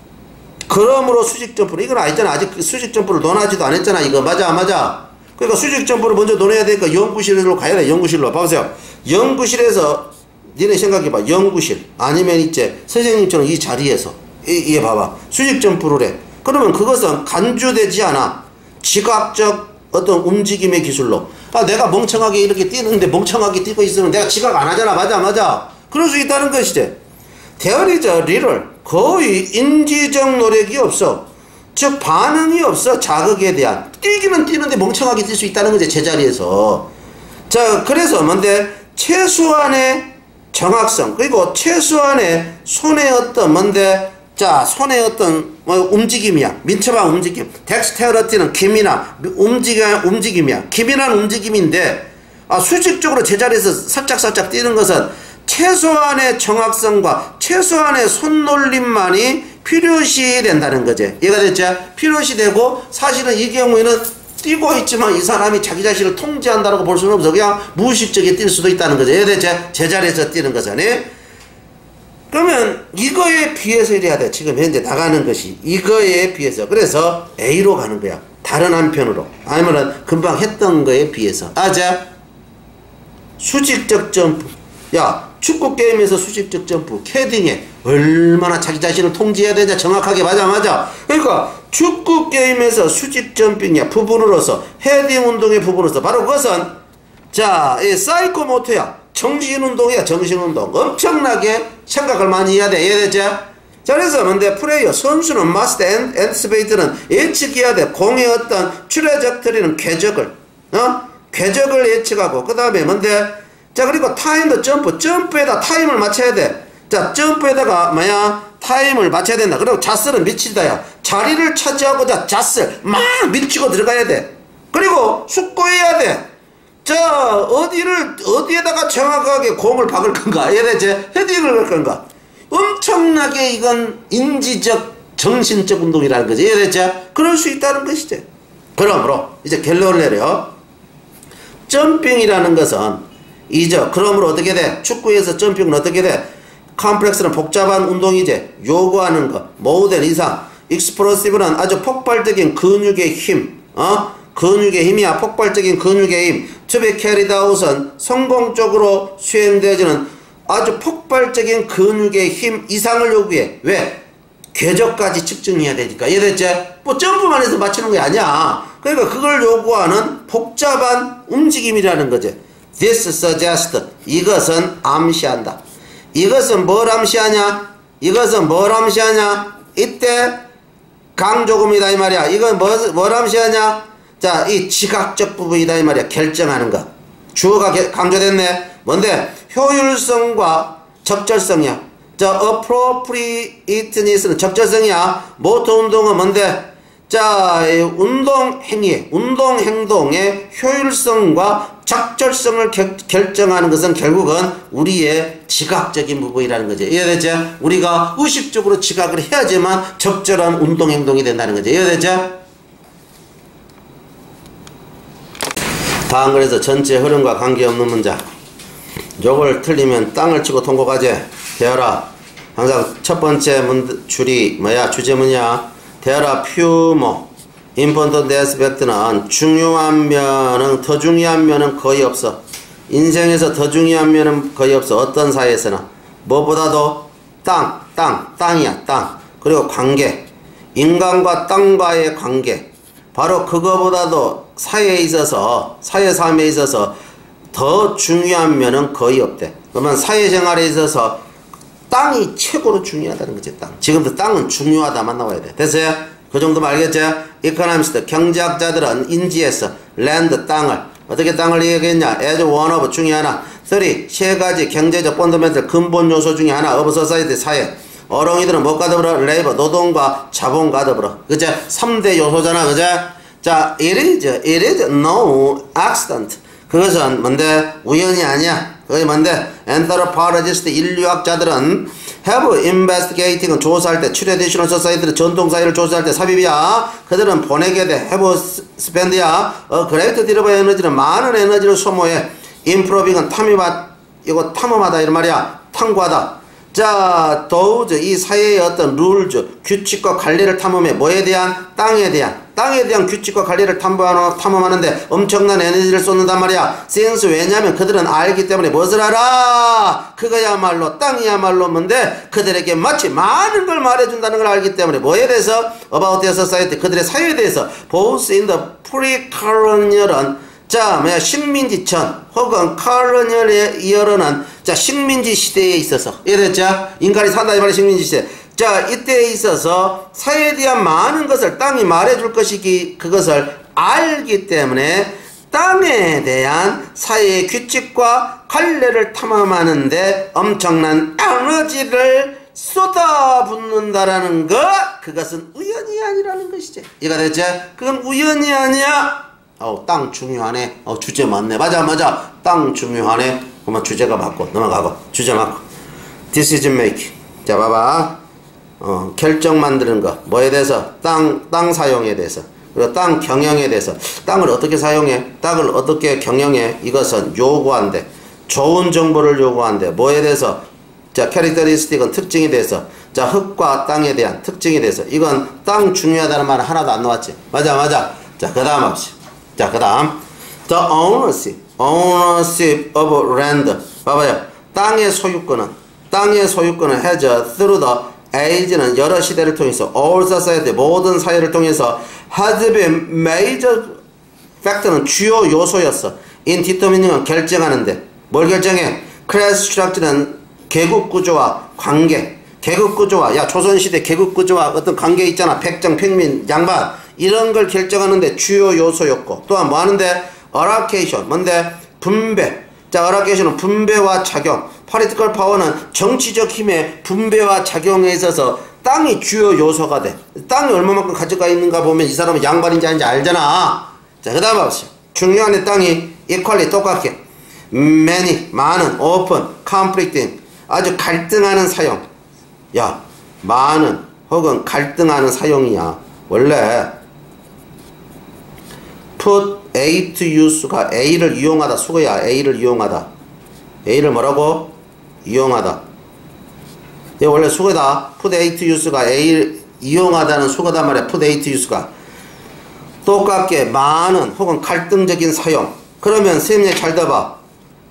그러므로 수직 점프를, 이건 아니잖아. 아직 수직 점프를 논하지도 않았잖아. 이거 맞아, 맞아. 그러니까 수직 점프를 먼저 논해야 되니까 연구실로 가야 돼. 연구실로. 봐보세요. 연구실에서 니네 생각해봐. 연구실 아니면 이제 선생님처럼 이 자리에서 이, 얘 봐봐. 수직 점프를 해. 그러면 그것은 간주되지 않아. 지각적 어떤 움직임의 기술로. 아, 내가 멍청하게 이렇게 뛰는데 멍청하게 뛰고 있으면 내가 지각 안 하잖아. 맞아, 맞아. 그럴 수 있다는 것이지. 대어리저 리를 거의 인지적 노력이 없어. 즉 반응이 없어. 자극에 대한. 뛰기는 뛰는데 멍청하게 뛸 수 있다는 거지. 제자리에서. 자, 그래서 뭔데 최소한의 정확성 그리고 최소한의 손의 어떤 뭔데 자 손의 어떤 뭐 움직임이야. 민첩한 움직임. 덱스테러티는 기민한 움직임, 움직임이야. 기민한 움직임인데 아, 수직적으로 제자리에서 살짝살짝 뛰는 것은 최소한의 정확성과 최소한의 손놀림만이 필요시 된다는 거지. 이해가 됐죠? 필요시 되고 사실은 이 경우에는 뛰고 있지만 이 사람이 자기 자신을 통제한다고 볼 수는 없어. 그냥 무의식적에 뛸 수도 있다는 거죠. 이해됐죠? 제자리에서 뛰는 것은. 그러면 이거에 비해서 이래야 돼. 지금 현재 나가는 것이 이거에 비해서. 그래서 A로 가는 거야. 다른 한편으로. 아니면은 금방 했던 거에 비해서. 아, 자 수직적 점프. 야, 축구 게임에서 수직적 점프, 캐딩에 얼마나 자기 자신을 통제해야 되냐. 정확하게. 맞아, 맞아. 그러니까 축구 게임에서 수직 점핑이야. 부분으로서 헤딩 운동의 부분으로서 바로 그것은 자, 이 사이코모터야. 정신 운동이야. 정신 운동. 엄청나게 생각을 많이 해야 돼. 이해됐죠? 자, 그래서 뭔데 플레이어 선수는 must anticipate는 예측해야 돼. 공의 어떤 트레젝터리는 궤적을 어? 궤적을 예측하고 그 다음에 뭔데 자, 그리고 타임도 점프. 점프에다 타임을 맞춰야 돼. 자, 점프에다가 뭐야? 타임을 맞춰야 된다. 그리고 자스는 미치다야. 자리를 차지하고자 자스 막 밀치고 들어가야 돼. 그리고 숙고해야 돼. 자, 어디를 어디에다가 정확하게 공을 박을 건가? 이해되지? 헤딩을 할 건가? 엄청나게 이건 인지적 정신적 운동이라는 거지. 이해되지? 그럴 수 있다는 것이지. 그러므로 이제 결론을 내려. 점핑이라는 것은 이죠. 그러므로 어떻게 돼? 축구에서 점핑은 어떻게 돼? 컴플렉스는 복잡한 운동이지. 요구하는 것. 모든 이상. 익스플로시브는 아주 폭발적인 근육의 힘. 어? 근육의 힘이야. 폭발적인 근육의 힘. To be carried out은 성공적으로 수행되어지는 아주 폭발적인 근육의 힘 이상을 요구해. 왜? 궤적까지 측정해야 되니까. 이해됐지? 뭐 점프만 해서 맞추는 게 아니야. 그러니까 그걸 요구하는 복잡한 움직임이라는 거지. This suggests. 이것은 암시한다. 이것은 뭘 암시하냐? 이것은 뭘 암시하냐? 이때 강조금이다 이 말이야. 이건 뭐, 뭘 암시하냐? 자, 이 지각적 부분이다 이 말이야. 결정하는 거. 주어가 강조됐네. 뭔데? 효율성과 적절성이야. 자, appropriateness는 적절성이야. 모터 운동은 뭔데? 자, 운동 행위, 운동 행동의 효율성과 적절성을 겨, 결정하는 것은 결국은 우리의 지각적인 부분이라는 거지. 이해되죠? 우리가 의식적으로 지각을 해야지만 적절한 운동 행동이 된다는 거지. 이해되죠? 다음 그래서 전체 흐름과 관계없는 문장. 요걸 틀리면 땅을 치고 통곡하지. 대하라. 항상 첫 번째 문, 줄이 뭐야? 주제 뭐냐? 대하라 퓨모. important aspect는 중요한 면은, 더 중요한 면은 거의 없어. 인생에서 더 중요한 면은 거의 없어. 어떤 사회에서나. 무엇보다도 땅, 땅, 땅이야, 땅. 그리고 관계. 인간과 땅과의 관계. 바로 그거보다도 사회에 있어서, 사회 삶에 있어서 더 중요한 면은 거의 없대. 그러면 사회생활에 있어서 땅이 최고로 중요하다는 거지. 땅. 지금도 땅은 중요하다만 나와야 돼. 됐어요? 그 정도면 알겠죠? 이코노미스트, 경제학자들은 인지해서 랜드, 땅을 어떻게 땅을 얘기했냐? as one of 중에 하나. 삼. 세 가지 경제적 펀더멘털 근본 요소 중에 하나. of society, 사회. 어롱이들은 뭐가 더불어? 레이버, 노동과 자본과 더불어. 그죠? 삼 대 요소잖아. 그죠? 자, it is, it is no accident. 그것은 뭔데? 우연이 아니야. 그게 뭔데? anthropologist, 인류학자들은 have investigating은 조사할 때, traditional society를 전통사회를 조사할 때 삽입이야. 그들은 보내게 돼. have spend야. 어, great deal of energy는 많은 에너지를 소모해. improving은 탐험하, 이거 탐험하다 이런 말이야. 탐구하다. 자, those, 이 사회의 어떤 rules, 규칙과 관리를 탐험해. 뭐에 대한? 땅에 대한. 땅에 대한 규칙과 관리를 탐험하는데 엄청난 에너지를 쏟는단 말이야. since, 왜냐면 그들은 알기 때문에 무엇을 알아? 그거야말로, 땅이야말로 뭔데? 그들에게 마치 많은 걸 말해준다는 걸 알기 때문에 뭐에 대해서? about their society, 그들의 사회에 대해서. both in the pre-colonial은 자, 뭐야, 식민지천, 혹은 컬러니얼에 이어르는, 자, 식민지 시대에 있어서. 이해됐죠? 인간이 산다, 이 말이 식민지 시대. 자, 이때에 있어서 사회에 대한 많은 것을 땅이 말해줄 것이기, 그것을 알기 때문에 땅에 대한 사회의 규칙과 관례를 탐험하는데 엄청난 에너지를 쏟아붓는다라는 것, 그것은 우연이 아니라는 것이지. 이해가 됐죠? 그건 우연이 아니야. 어, 땅 중요하네. 어, 주제 맞네. 맞아, 맞아. 땅 중요하네. 그러면 주제가 맞고, 넘어가고, 주제 맞고. decision making. 자, 봐봐. 어, 결정 만드는 거. 뭐에 대해서? 땅, 땅 사용에 대해서. 그리고 땅 경영에 대해서. 땅을 어떻게 사용해? 땅을 어떻게 경영해? 이것은 요구한대. 좋은 정보를 요구한대. 뭐에 대해서? 자, 캐릭터리스틱은 특징에 대해서. 자, 흙과 땅에 대한 특징에 대해서. 이건 땅 중요하다는 말은 하나도 안 나왔지. 맞아, 맞아. 자, 그 다음 합시다. 자, 그 다음 the ownership, ownership of land. 봐봐요. 땅의 소유권은 땅의 소유권은 has through the age는 여러 시대를 통해서 all society, 모든 사회를 통해서 has been major factor는 주요 요소였어. in determining은 결정하는데 뭘 결정해? class structure는 계급 구조와 관계. 계급 구조와, 야, 조선시대 계급 구조와 어떤 관계 있잖아. 백정, 평민, 양반. 이런 걸 결정하는데 주요 요소였고, 또한 뭐 하는데? allocation, 뭔데? 분배. 자, allocation은 분배와 작용. political power는 정치적 힘의 분배와 작용에 있어서 땅이 주요 요소가 돼. 땅이 얼마만큼 가져가 있는가 보면 이 사람은 양반인지 아닌지 알잖아. 자, 그 다음 봐보세요. 중요한 땅이 equally 똑같게. many, 많은, open, conflicting, 아주 갈등하는 사용. 야, 많은 혹은 갈등하는 사용이야. 원래 put A to use가 A를 이용하다. 수거야. A를 이용하다. A를 뭐라고? 이용하다. 얘 원래 수거다. put A to use가 A를 이용하다는 수거단 말이야. put A to use가 똑같게 많은 혹은 갈등적인 사용. 그러면 선생님 잘 들어봐.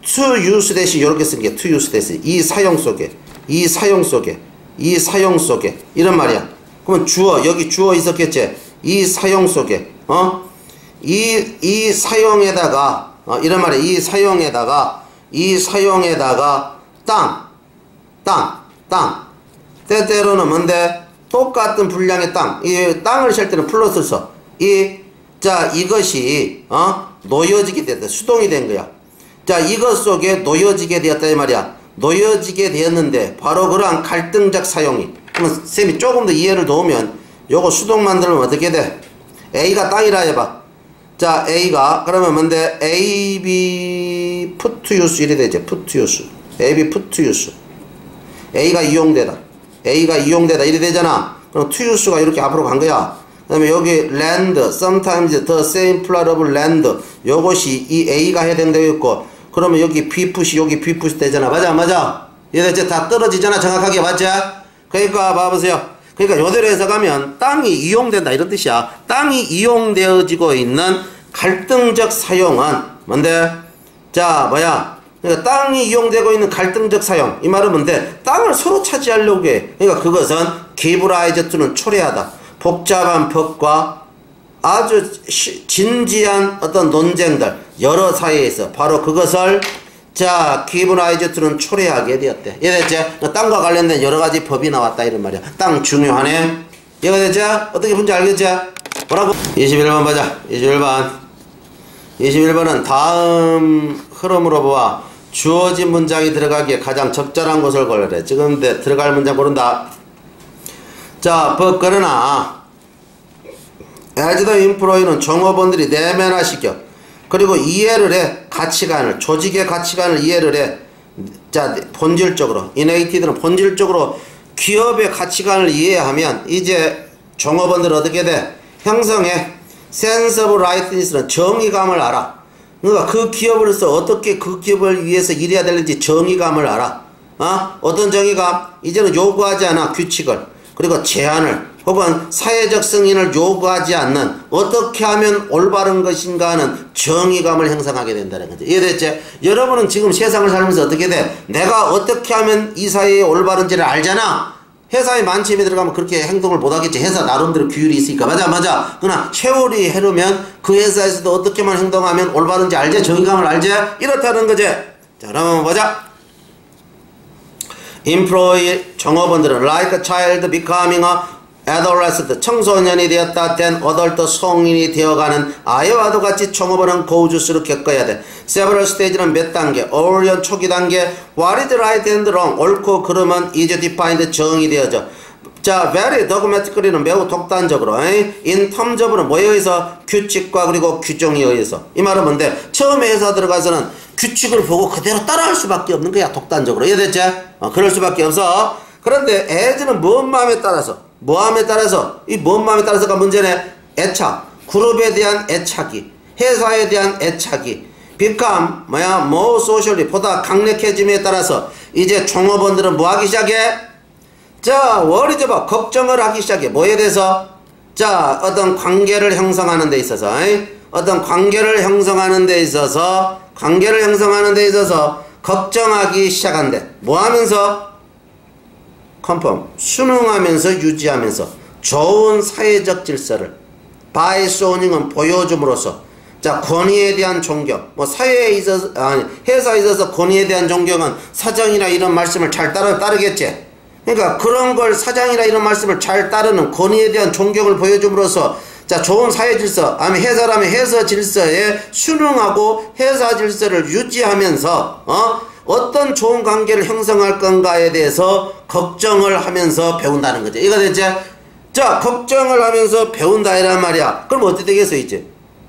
to use 대신 이렇게 쓴 게 to use 대신 이 사용 속에 이 사용 속에 이 사용 속에 이런 말이야. 그러면 주어 여기 주어 있었겠지. 이 사용 속에 어? 이, 이 사용에다가 어, 이런 말이야. 이 사용에다가 이 사용에다가 땅 땅 땅 때때로는 뭔데 똑같은 분량의 땅 이 땅을 셀 때는 플러스를 써. 이 자 이것이 어? 놓여지게 됐다. 수동이 된 거야. 자 이것 속에 놓여지게 되었다 이 말이야. 놓여지게 되었는데 바로 그러한 갈등적 사용이 그러면 쌤이 조금 더 이해를 도우면 요거 수동 만들면 어떻게 돼? A가 땅이라 해봐. 자 A가 그러면 뭔데 A, B put to use 이래 되지. put to use A, B put to use A가 이용되다 A가 이용되다 이래 되잖아. 그럼 to use가 이렇게 앞으로 간 거야. 그 다음에 여기 land, sometimes the same plural of land 요것이 이 A가 해당되어 있고 그러면 여기 B 푸시 여기 B 푸시 되잖아. 맞아 맞아 이제 다 떨어지잖아. 정확하게 맞지? 그러니까 봐보세요. 그러니까 요대로 해석하면 땅이 이용된다 이런 뜻이야. 땅이 이용되어지고 있는 갈등적 사용은 뭔데? 자 뭐야 그러니까 땅이 이용되고 있는 갈등적 사용 이 말은 뭔데? 땅을 서로 차지하려고 해. 그러니까 그것은 give rise to는 초래하다. 복잡한 법과 아주 시, 진지한 어떤 논쟁들 여러 사이에서 바로 그것을 자 give rise to는 초래하게 되었대. 이해됐지? 땅과 관련된 여러 가지 법이 나왔다 이런 말이야. 땅 중요하네. 이해됐지? 어떻게 본지 알겠지? 뭐라고? 이십일 번 보자. 이십일 번 이십일 번은 다음 흐름으로 보아 주어진 문장이 들어가기에 가장 적절한 것을 고르래. 지금 들어갈 문장 고른다. 자, 법 그러나 as the employee는 종업원들이 내면화시켜 그리고 이해를 해. 가치관을 조직의 가치관을 이해를 해. 자 본질적으로 innated는 본질적으로 기업의 가치관을 이해하면 이제 종업원들은 어떻게 돼? 형성해. sense of rightness는 정의감을 알아. 그러니까 그 기업으로서 어떻게 그 기업을 위해서 일해야 되는지 정의감을 알아. 어? 어떤 정의감? 이제는 요구하지 않아. 규칙을 그리고 제한을 혹은 사회적 승인을 요구하지 않는 어떻게 하면 올바른 것인가 하는 정의감을 형성하게 된다는 거죠. 이해됐지? 여러분은 지금 세상을 살면서 어떻게 돼? 내가 어떻게 하면 이 사회에 올바른지를 알잖아. 회사에 만취에 들어가면 그렇게 행동을 못하겠지. 회사 나름대로 규율이 있으니까. 맞아 맞아. 그러나 세월이 흐르면 그 회사에서도 어떻게만 행동하면 올바른지 알지? 정의감을 알지? 이렇다는 거지. 자 그럼 보자. employee 종업원들은 like a child becoming a adolescent 청소년이 되었다 된 adult 성인이 되어가는 아이와도 같이 종업원은 고우주스를 겪어야 돼. several stage는 몇 단계? 어울련 초기 단계 what is right and wrong 옳고 그름은 is defined 정의되어져. 자 very dogmatically는 매우 독단적으로 에이? in terms of는 뭐에 의해서? 규칙과 그리고 규정에 의해서. 이 말은 뭔데? 처음에 회사 들어가서는 규칙을 보고 그대로 따라할 수밖에 없는 거야. 독단적으로. 이해됐지? 어, 그럴 수밖에 없어. 그런데 as는 뭔 마음에 따라서 뭐 마음에 따라서 이 뭔 마음에 따라서가 문제네. 애착 그룹에 대한 애착이 회사에 대한 애착이 become 뭐야 more socially 보다 강력해짐에 따라서 이제 종업원들은 뭐 하기 시작해? 자 worried about 걱정을 하기 시작해. 뭐에 대해서? 자 어떤 관계를 형성하는 데 있어서 에이? 어떤 관계를 형성하는 데 있어서 관계를 형성하는 데 있어서 걱정하기 시작한대. 뭐 하면서? 컨펌 순응하면서 유지하면서 좋은 사회적 질서를 by showing은 보여줌으로써 자 권위에 대한 존경 뭐 사회에 있어서 아니 회사에 있어서 권위에 대한 존경은 사장이나 이런 말씀을 잘 따르, 따르겠지. 그러니까 그런 걸 사장이나 이런 말씀을 잘 따르는 권위에 대한 존경을 보여줌으로써 자 좋은 사회 질서 아니면 회사라면 회사 질서에 순응하고 회사 질서를 유지하면서 어? 어떤 좋은 관계를 형성할 건가에 대해서 걱정을 하면서 배운다는 거죠. 이거 됐지? 자 걱정을 하면서 배운다 이란 말이야. 그럼 어떻게 되겠어 이제?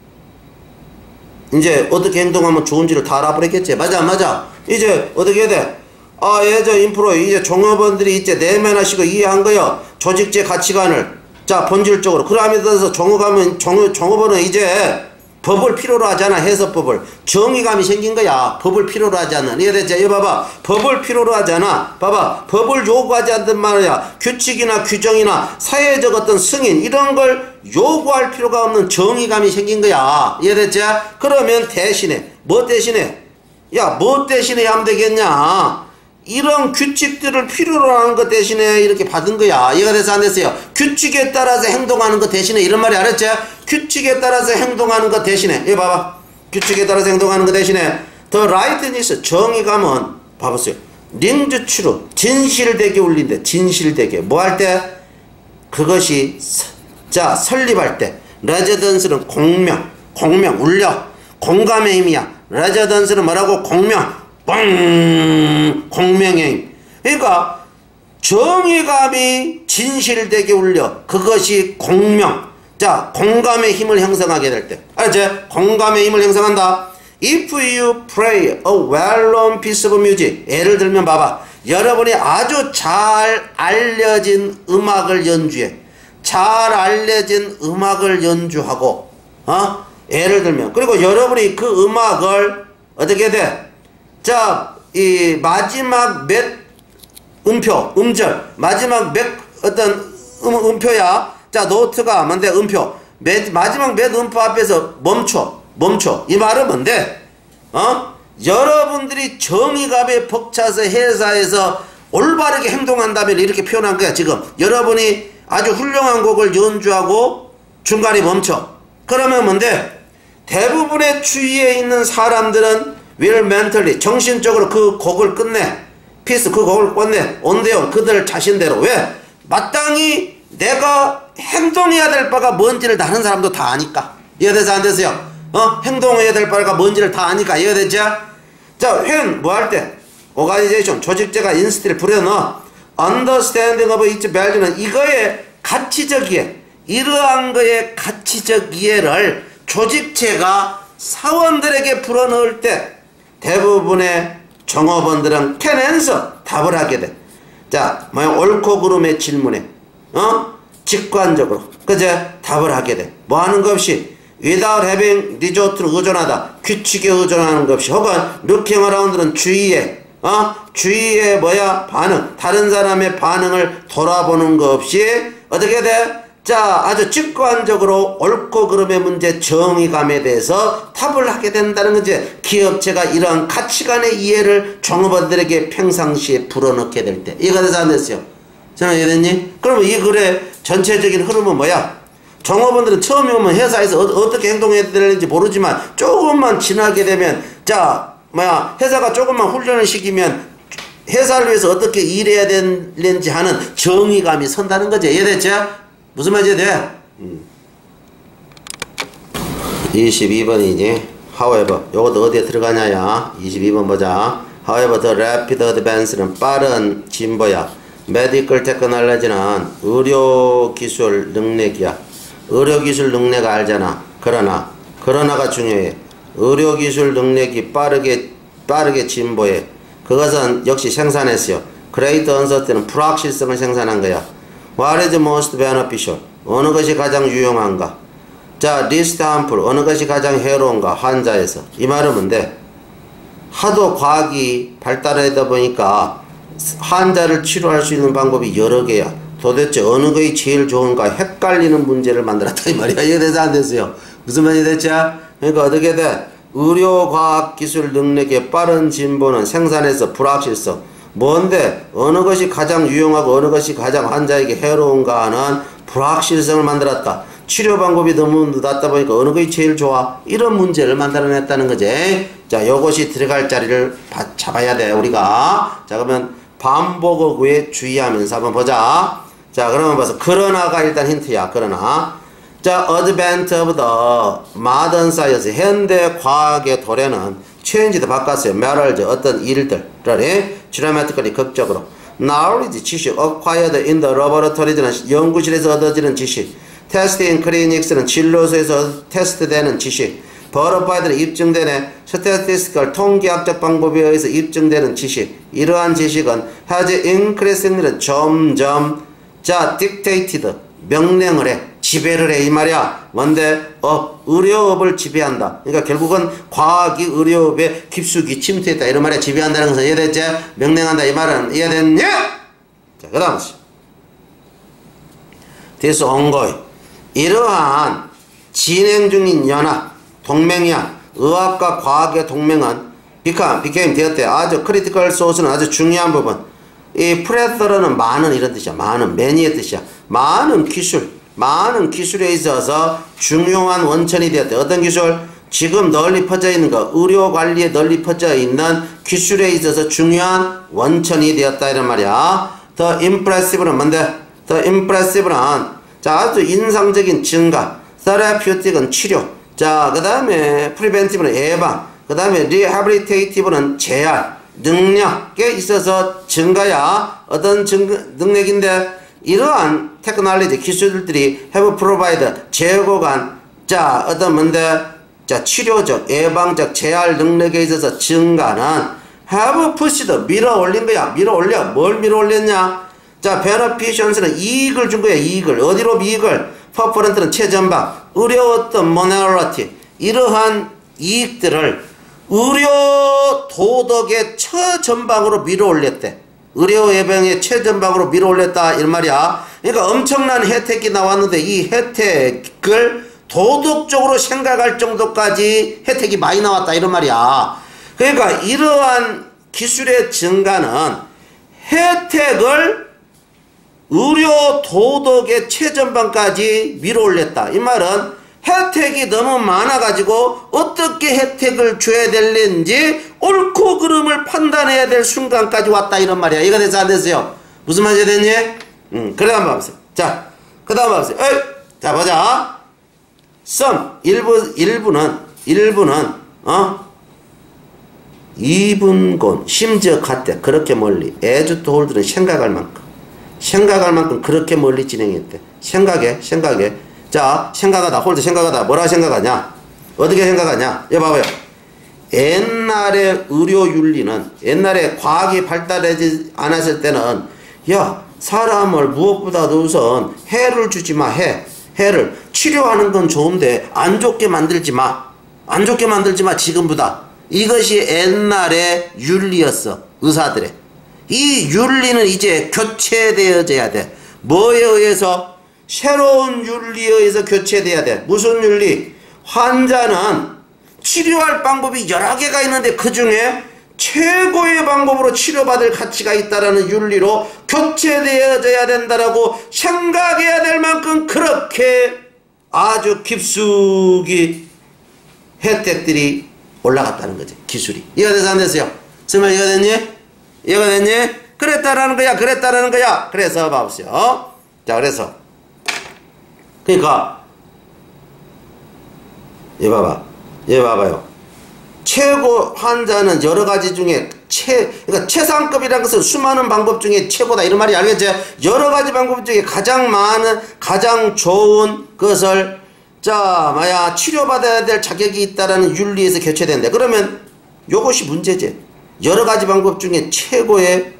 이제 어떻게 행동하면 좋은지를 다 알아버렸겠지. 맞아 맞아. 이제 어떻게 해야 돼? 아 예 저 인프로 이제 종업원들이 이제 내면하시고 이해한 거요. 조직제 가치관을 자 본질적으로 그러면서 종업하면 종, 종업원은 이제 법을 필요로 하잖아. 해석법을 정의감이 생긴 거야. 법을 필요로 하지 않는. 이해됐지? 이거 봐봐. 법을 필요로 하지 않아. 봐봐. 법을 요구하지 않단 말이야. 규칙이나 규정이나 사회적 어떤 승인 이런 걸 요구할 필요가 없는 정의감이 생긴 거야. 이해됐지? 그러면 대신에 뭐 대신에 야, 뭐 대신에 하면 되겠냐? 이런 규칙들을 필요로 하는 것 대신에 이렇게 받은 거야. 이해가 돼서 안 됐어요? 규칙에 따라서 행동하는 것 대신에 이런 말이 알았지? 규칙에 따라서 행동하는 것 대신에 이거 봐봐. 규칙에 따라서 행동하는 것 대신에 The rightness 정의감은 봐보세요. 링즈 추루 진실되게 울린대. 진실되게 뭐 할 때? 그것이 자 설립할 때. 레저던스는 공명 공명 울려 공감의 힘이야. 레저던스는 뭐라고? 공명 뻥 공명의 힘. 그러니까 정의감이 진실되게 울려 그것이 공명 자 공감의 힘을 형성하게 될 때 알았지? 공감의 힘을 형성한다. If you play a well-known piece of music 예를 들면 봐봐 여러분이 아주 잘 알려진 음악을 연주해 잘 알려진 음악을 연주하고 어? 예를 들면 그리고 여러분이 그 음악을 어떻게 돼? 자, 이 마지막 몇 음표, 음절 마지막 몇 어떤 음, 음표야 자 노트가 뭔데 음표 몇, 마지막 몇 음표 앞에서 멈춰 멈춰 이 말은 뭔데? 어? 여러분들이 정의감에 벅차서 회사에서 올바르게 행동한다면 이렇게 표현한 거야 지금 여러분이 아주 훌륭한 곡을 연주하고 중간에 멈춰 그러면 뭔데? 대부분의 주위에 있는 사람들은 will mentally 정신적으로 그 곡을 끝내 피스 그 곡을 끝내 온대요 그들 자신대로 왜? 마땅히 내가 행동해야 될 바가 뭔지를 다른 사람도 다 아니까 이해돼서 안 됐어요? 어? 행동해야 될 바가 뭔지를 다 아니까 이해됐죠? 자, when 뭐 할 때? organization 조직제가 인스티를 불여넣어 understanding of its value는 이거의 가치적 이해 이러한 거의 가치적 이해를 조직체가 사원들에게 불어넣을 때 대부분의 종업원들은 can answer 답을 하게 돼. 자, 뭐야 옳고 그름의 질문에 어? 직관적으로 그제 답을 하게 돼. 뭐 하는 것 없이 without having resort로 의존하다 규칙에 의존하는 것 없이 혹은 looking around는 주위에 어? 주위에 뭐야 반응 다른 사람의 반응을 돌아보는 것 없이 어떻게 돼? 자 아주 직관적으로 옳고 그름의 문제 정의감에 대해서 답을 하게 된다는 거지. 기업체가 이러한 가치관의 이해를 종업원들에게 평상시에 불어넣게 될 때 이해가 돼서 안 됐어요? 저는 이해됐니? 그러면 이 글의 전체적인 흐름은 뭐야? 종업원들은 처음에 오면 회사에서 어, 어떻게 행동해야 되는지 모르지만 조금만 지나게 되면 자 뭐야 회사가 조금만 훈련을 시키면 회사를 위해서 어떻게 일해야 되는지 하는 정의감이 선다는 거지. 이해됐죠? 무슨 말인지 돼? 음. 이십이 번이지. However 요것도 어디에 들어가냐야. 이십이 번 보자. However the rapid advance는 빠른 진보야. Medical technology는 의료기술 능력이야. 의료기술 능력 알잖아. 그러나 그러나가 중요해. 의료기술 능력이 빠르게 빠르게 진보해. 그것은 역시 생산했어요. Great uncertainty는 불확실성을 생산한 거야. What is most beneficial? 어느 것이 가장 유용한가? 자, least harmful. 어느 것이 가장 해로운가? 환자에서. 이 말은 뭔데? 하도 과학이 발달하다 보니까 환자를 치료할 수 있는 방법이 여러 개야. 도대체 어느 것이 제일 좋은가 헷갈리는 문제를 만들었다 이 말이야. 이해돼서 안 됐어요? 무슨 말이 됐죠? 그러니까 어떻게 돼? 의료과학기술 능력의 빠른 진보는 생산에서 불확실성. 뭔데? 어느 것이 가장 유용하고 어느 것이 가장 환자에게 해로운가 하는 불확실성을 만들었다. 치료 방법이 너무 늦었다 보니까 어느 것이 제일 좋아? 이런 문제를 만들어냈다는 거지. 자, 요것이 들어갈 자리를 잡아야 돼, 우리가. 자, 그러면 반복어구에 주의하면서 한번 보자. 자, 그러면 봐서 그러나가 일단 힌트야. 그러나. 자, advent of the modern science. 현대 과학의 도래는 체인지도 바꿨어요. 말할지 어떤 일들을 드라마틱하게 극적으로. knowledge 지식 acquired in the laboratory는 연구실에서 얻어지는 지식. test in clinics는 진료소에서 테스트되는 지식. verified는 입증되는 statistical 통계학적 방법에 의해서 입증되는 지식. 이러한 지식은 has increasingly 점점 자 dictated 명령을 해. 지배를 해 이 말이야. 뭔데? 어, 의료업을 지배한다. 그러니까 결국은 과학이 의료업에 깊숙이 침투했다 이런 말이야. 지배한다는 것은 이해됐지? 명령한다 이 말은 이해됐냐? 자, 그 다음 this ongoing 이러한 진행 중인 연합 동맹이야. 의학과 과학의 동맹은 become, became 되었대. 아주 critical source는 아주 중요한 부분. 이 plethора는 많은 이런 뜻이야. 많은, many의 뜻이야. 많은 기술, 많은 기술에 있어서 중요한 원천이 되었대. 어떤 기술? 지금 널리 퍼져 있는 거, 의료 관리에 널리 퍼져 있는 기술에 있어서 중요한 원천이 되었다 이런 말이야. The impressive는 뭔데? The impressive는 자 아주 인상적인 증가. Therapeutic은 치료. 자 그 다음에 preventive는 예방. 그 다음에 rehabilitative는 재활. 능력에 있어서 증가야. 어떤 증, 능력인데 이러한 테크놀로지 기술들이 have provided 제공한 자 어떤 뭔데 자 치료적 예방적 재활 능력에 있어서 증가는 have pushed 밀어 올린 거야. 밀어 올려. 뭘 밀어 올렸냐? 자 beneficiary는 이익을 준 거야. 이익을 어디로 이익을? 퍼포런트는 최전방 의료어떤 monority 이러한 이익들을 의료 도덕의 최전방으로 밀어 올렸대. 의료 예방의 최전방으로 밀어 올렸다 이런 말이야. 그러니까 엄청난 혜택이 나왔는데 이 혜택을 도덕적으로 생각할 정도까지 혜택이 많이 나왔다 이런 말이야. 그러니까 이러한 기술의 증가는 혜택을 의료 도덕의 최전방까지 밀어 올렸다. 이 말은 혜택이 너무 많아가지고 어떻게 혜택을 줘야 될는지 옳고 그름을 판단해야 될 순간까지 왔다 이런 말이야. 이거 됐어 안 됐어요? 무슨 말이 됐니? 음, 그래 한번 봐보세요. 자, 그 다음 봐보세요. 에이, 자 보자. some 일부 일부는 일부는 어 이분곤 심지어 갔대. 그렇게 멀리 as to hold는 생각할 만큼 생각할 만큼 그렇게 멀리 진행했대. 생각해 생각해. 자 생각하다 홀드 생각하다 뭐라 생각하냐? 어떻게 생각하냐? 여기 봐봐요. 옛날에 의료윤리는 옛날에 과학이 발달하지 않았을 때는 야 사람을 무엇보다도 우선 해를 주지 마. 해 해를 치료하는 건 좋은데 안 좋게 만들지 마. 안 좋게 만들지 마 지금보다. 이것이 옛날의 윤리였어. 의사들의. 이 윤리는 이제 교체되어져야 돼. 뭐에 의해서? 새로운 윤리에 의해서 교체돼야 돼. 무슨 윤리? 환자는 치료할 방법이 여러 개가 있는데 그 중에 최고의 방법으로 치료받을 가치가 있다라는 윤리로 교체되어져야 된다라고 생각해야 될 만큼 그렇게 아주 깊숙이 혜택들이 올라갔다는 거지. 기술이. 이해가 돼서 안 됐어요? 정말 이해가 됐니? 이해가 됐니? 그랬다라는 거야. 그랬다라는 거야. 그래서 봐보세요. 자 그래서 그러니까 얘 봐봐. 얘 봐봐요. 최고 환자는 여러 가지 중에 최, 그러니까 최상급이라는 것은 수많은 방법 중에 최고다. 이런 말이 알겠지? 여러 가지 방법 중에 가장 많은, 가장 좋은 것을, 자, 뭐야, 치료받아야 될 자격이 있다라는 윤리에서 교체된다. 그러면 요것이 문제지. 여러 가지 방법 중에 최고의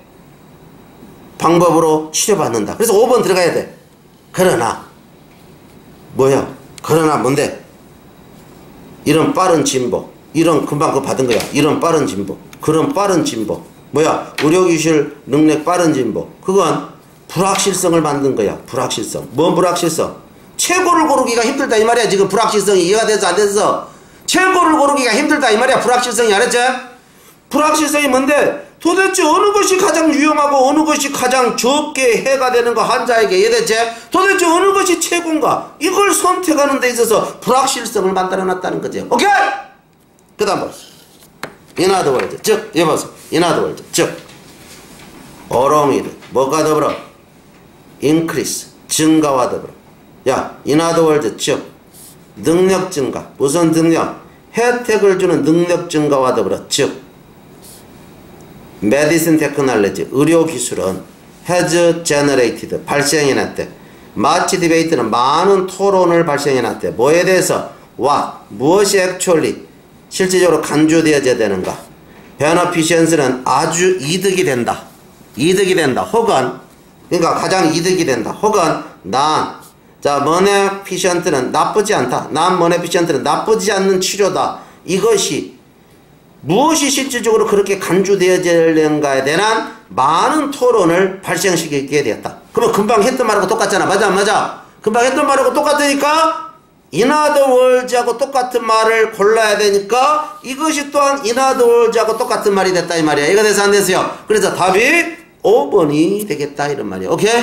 방법으로 치료받는다. 그래서 오 번 들어가야 돼. 그러나, 뭐야? 그러나 뭔데? 이런 빠른 진보. 이런 금방 그 받은 거야. 이런 빠른 진보. 그런 빠른 진보. 뭐야? 의료기술 능력 빠른 진보. 그건 불확실성을 만든 거야. 불확실성. 뭔 불확실성? 최고를 고르기가 힘들다 이 말이야. 지금 불확실성이 이해가 돼서 안 돼서. 최고를 고르기가 힘들다 이 말이야. 불확실성이. 알았지? 불확실성이 뭔데? 도대체 어느 것이 가장 유용하고 어느 것이 가장 적게 해가 되는 거 환자에게 이해됐지? 도대체 어느 것이 최고인가? 이걸 선택하는 데 있어서 불확실성을 만들어 놨다는 거지. 오케이? 그 다음 보세요. In other words, 즉, 여기 보세요. In other words, 즉, along with, 뭐가 더불어? increase, 증가와 더불어. 야, in other words, 즉, 능력 증가. 무슨 능력? 혜택을 주는 능력 증가와 더불어. 즉, medicine technology, 의료기술은 has generated, 발생해놨대. much debate는 많은 토론을 발생해놨대. 뭐에 대해서? what, 무엇이 actually, 실질적으로 간주되어져야 되는가? beneficiary는 아주 이득이 된다. 이득이 된다. 혹은 그러니까 가장 이득이 된다. 혹은 난 자 beneficiary는 나쁘지 않다. 난 beneficiary는 나쁘지 않는 치료다. 이것이 무엇이 실질적으로 그렇게 간주되어지는가에 대한 많은 토론을 발생시키게 되었다. 그러면 금방 했던 말하고 똑같잖아. 맞아 안 맞아? 금방 했던 말하고 똑같으니까 in other words하고 똑같은 말을 골라야 되니까 이것이 또한 in other words하고 똑같은 말이 됐다 이 말이야. 이거 돼서 안 됐어요. 그래서 답이 오 번이 되겠다 이런 말이야. 오케이?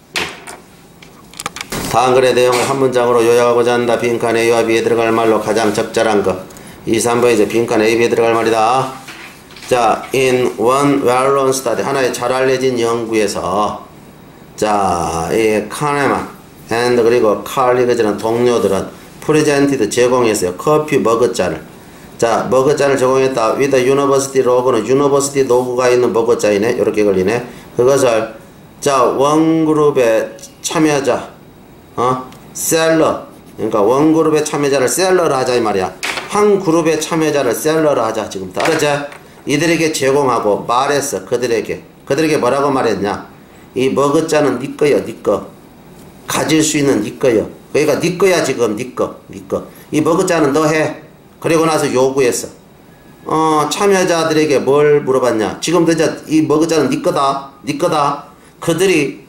다음 글의 내용을 한 문장으로 요약하고자 한다. 빈칸 A와 B에 들어갈 말로 가장 적절한 것. 이, 삼 번이죠. 빈칸 A, B에 들어갈 말이다. 자, in one well-known study, 하나의 잘 알려진 연구에서, 자, 이 카네만 and 그리고 칼리그즈는 동료들은 presented 제공했어요. 커피 머그잔을. 자, 머그잔을 제공했다. with the university logo는 university 로고가 있는 머그잔이네. 이렇게 걸리네. 그것을 자, 원그룹의 참여자, 어, 셀러. 그러니까 원그룹의 참여자를 셀러를 하자 이 말이야. 한 그룹의 참여자를 셀러를 하자 지금부터. 알았지? 이들에게 제공하고 말했어. 그들에게. 그들에게 뭐라고 말했냐? 이 머그잔은 네 거야, 네 거. 가질 수 있는 네 거야. 그러니까 네 거야 지금 네 거, 네 거. 이 머그잔은 너 해. 그리고 나서 요구했어. 어, 참여자들에게 뭘 물어봤냐? 지금도 이제 이 머그잔은 네 거다, 네 거다. 그들이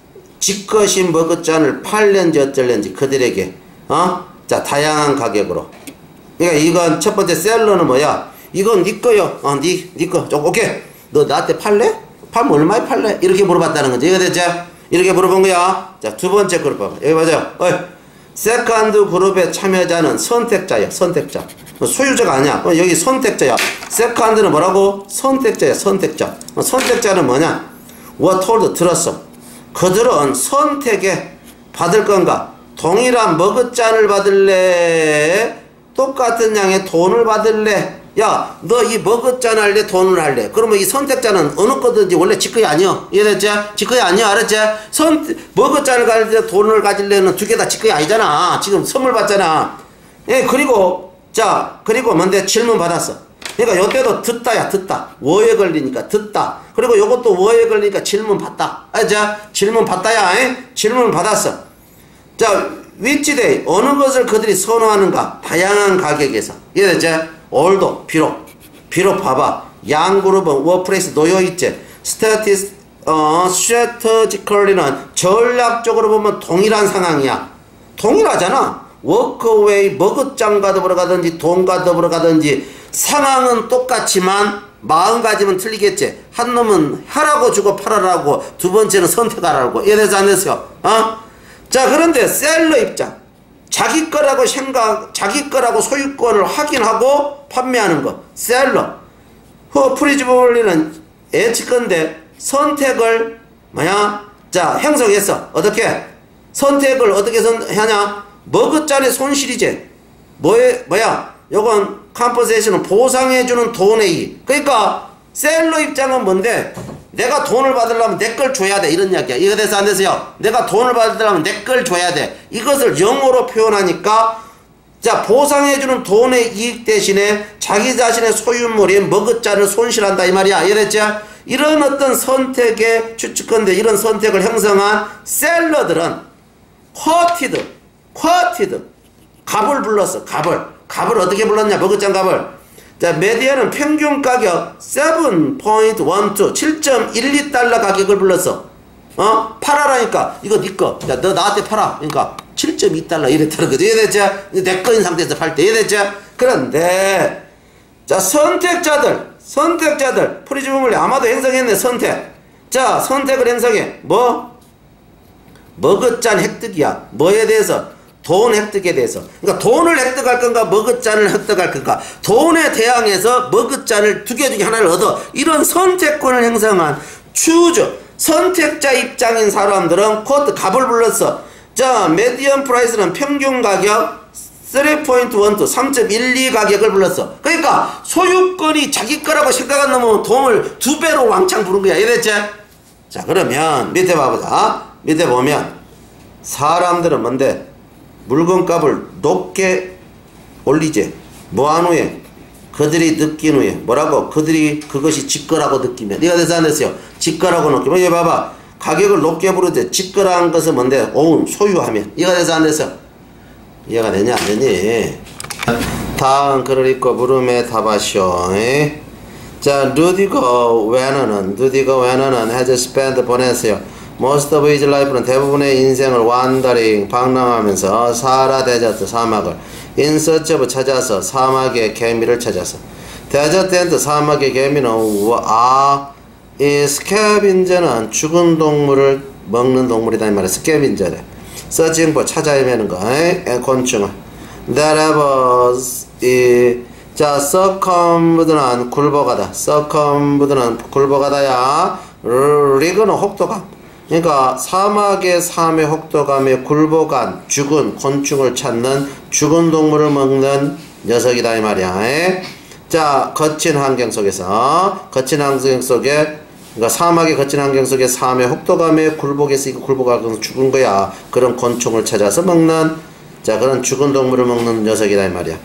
지껏인 머그잔을 팔는지 어쩔는지 그들에게 어? 자, 다양한 가격으로. 그러니까 이건 첫 번째 셀러는 뭐야? 이건 네 거요. 어, 네, 네 거. 오케이. 너 나한테 팔래? 팔면 얼마에 팔래? 이렇게 물어봤다는 거지. 이거 됐죠? 이렇게 물어본 거야. 자, 두 번째 그룹 봐봐. 여기 맞아요. 어이. 세컨드 그룹의 참여자는 선택자야. 선택자. 소유자가 아니야. 어, 여기 선택자야. 세컨드는 뭐라고? 선택자야. 선택자. 어, 선택자는 뭐냐? what told 들었어. 그들은 선택에 받을 건가? 동일한 머그잔을 받을래? 똑같은 양의 돈을 받을래? 야, 너 이 머그잔 할래? 돈을 할래? 그러면 이 선택자는 어느 거든지 원래 지꺼이 아니여. 이해됐지? 지꺼이 아니야. 알았지? 선, 머그잔을 가질 때 돈을 가질래는 두 개 다 지꺼이 아니잖아. 지금 선물 받잖아. 예, 그리고, 자, 그리고 뭔데? 질문 받았어. 그러니까 요때도 듣다야, 듣다. 워에 걸리니까 듣다. 그리고 요것도 워에 걸리니까 질문 받다. 알았지? 질문 받다야. 에? 질문 받았어. 자, which day, 어느 것을 그들이 선호하는가? 다양한 가격에서. 이해됐지? 올도 비록 비록 봐봐. 양 그룹은 워프레이스 놓여있지. 스태티스 어 스트래티지컬리는 전략적으로 보면 동일한 상황이야. 동일하잖아. 워크웨이 머그잔과 더불어 가든지 돈과 더불어 가든지 상황은 똑같지만 마음가짐은 틀리겠지. 한 놈은 하라고 주고 팔아라고, 두 번째는 선택하라고. 이해돼서 안 됐어요? 어? 자, 그런데 셀러 입장, 자기 거라고 생각, 자기 거라고 소유권을 확인하고 판매하는 거. 셀러. 그 프리즈볼리는 H 건데 선택을 뭐야? 자, 형성했어. 어떻게? 선택을 어떻게 선, 하냐? 머그잔의 손실이지. 뭐에, 뭐야? 요건 컴퍼세이션은 보상해주는 돈의 이익. 그러니까 셀러 입장은 뭔데? 내가 돈을 받으려면 내 걸 줘야 돼. 이런 이야기야. 이거 돼서 안 돼서요? 내가 돈을 받으려면 내 걸 줘야 돼. 이것을 영어로 표현하니까, 자, 보상해주는 돈의 이익 대신에 자기 자신의 소유물인 머그잔을 손실한다 이 말이야. 이해됐죠? 이런 어떤 선택에 추측컨대 이런 선택을 형성한 셀러들은 쿼티드, 쿼티드 값을 불렀어. 값을. 값을 어떻게 불렀냐? 머그잔 값을. 자, 메디아는 평균 가격 칠 포인트 일이, 칠 점 일이 달러 가격을 불렀어. 어? 팔아라니까. 이거 네 거. 야, 너 나한테 팔아. 그러니까 칠 점 이 달러 이랬다는 거지. 이해됐죠? 내 거인 상태에서 팔 때. 이해됐죠? 그런데, 자, 선택자들, 선택자들, 프리즘을 아마도 형성했네, 선택. 자, 선택을 형성해. 뭐? 머그잔 획득이야. 뭐에 대해서? 돈 획득에 대해서. 그러니까 돈을 획득할 건가, 머그잔을 획득할 건가. 돈에 대항해서 머그잔을 두 개 중에 하나를 얻어. 이런 선택권을 형성한 추즈, 선택자 입장인 사람들은 코트 값을 불렀어. 자, 메디언 프라이스는 평균 가격 삼 포인트 일이, 삼 점 일이 가격을 불렀어. 그러니까 소유권이 자기 거라고 생각한 놈은 돈을 두 배로 왕창 부른 거야. 이해됐지? 자, 그러면 밑에 봐보자. 밑에 보면 사람들은 뭔데? 물건값을 높게 올리지. 뭐한 후에? 그들이 느낀 후에. 뭐라고? 그들이 그것이 지거라고 느끼면. 이거 돼서 안 됐어요? 지거라고 느끼면. 여기 봐봐. 가격을 높게 부르되 지거라는 것은 뭔데? 오운, 소유하면. 이거 돼서 안 됐어? 이해가 되냐? 안 되니? 다음 글을 읽고 물음에 답하시오. 자, 루디거 웨너는, 루디거 웨너는 has spent 보냈어요. most of his life는 대부분의 인생을 wandering 방랑하면서 사하라 데저트 사막을 in search of 찾아서 사막의 개미를 찾아서 데저트 앤드 사막의 개미는 아, 이 스캐빈저는 죽은 동물을 먹는 동물이다 이 말이야. 스캐빈저래. searching for 찾아 헤매는 거. 에? 곤충을. that was 이 자, succumbed는 굴복하다. succumbed는 굴복하다야. 리그는 혹독함. 그러니까 사막의 삶의 혹독함에 굴복한 죽은 곤충을 찾는 죽은 동물을 먹는 녀석이다 이 말이야. 에? 자, 거친 환경 속에서 거친 환경 속에 그러니까 사막의 거친 환경 속에 삶의 혹독함에 굴복해서 이거 굴복하고 죽은 거야. 그런 곤충을 찾아서 먹는 자 그런 죽은 동물을 먹는 녀석이다 이 말이야.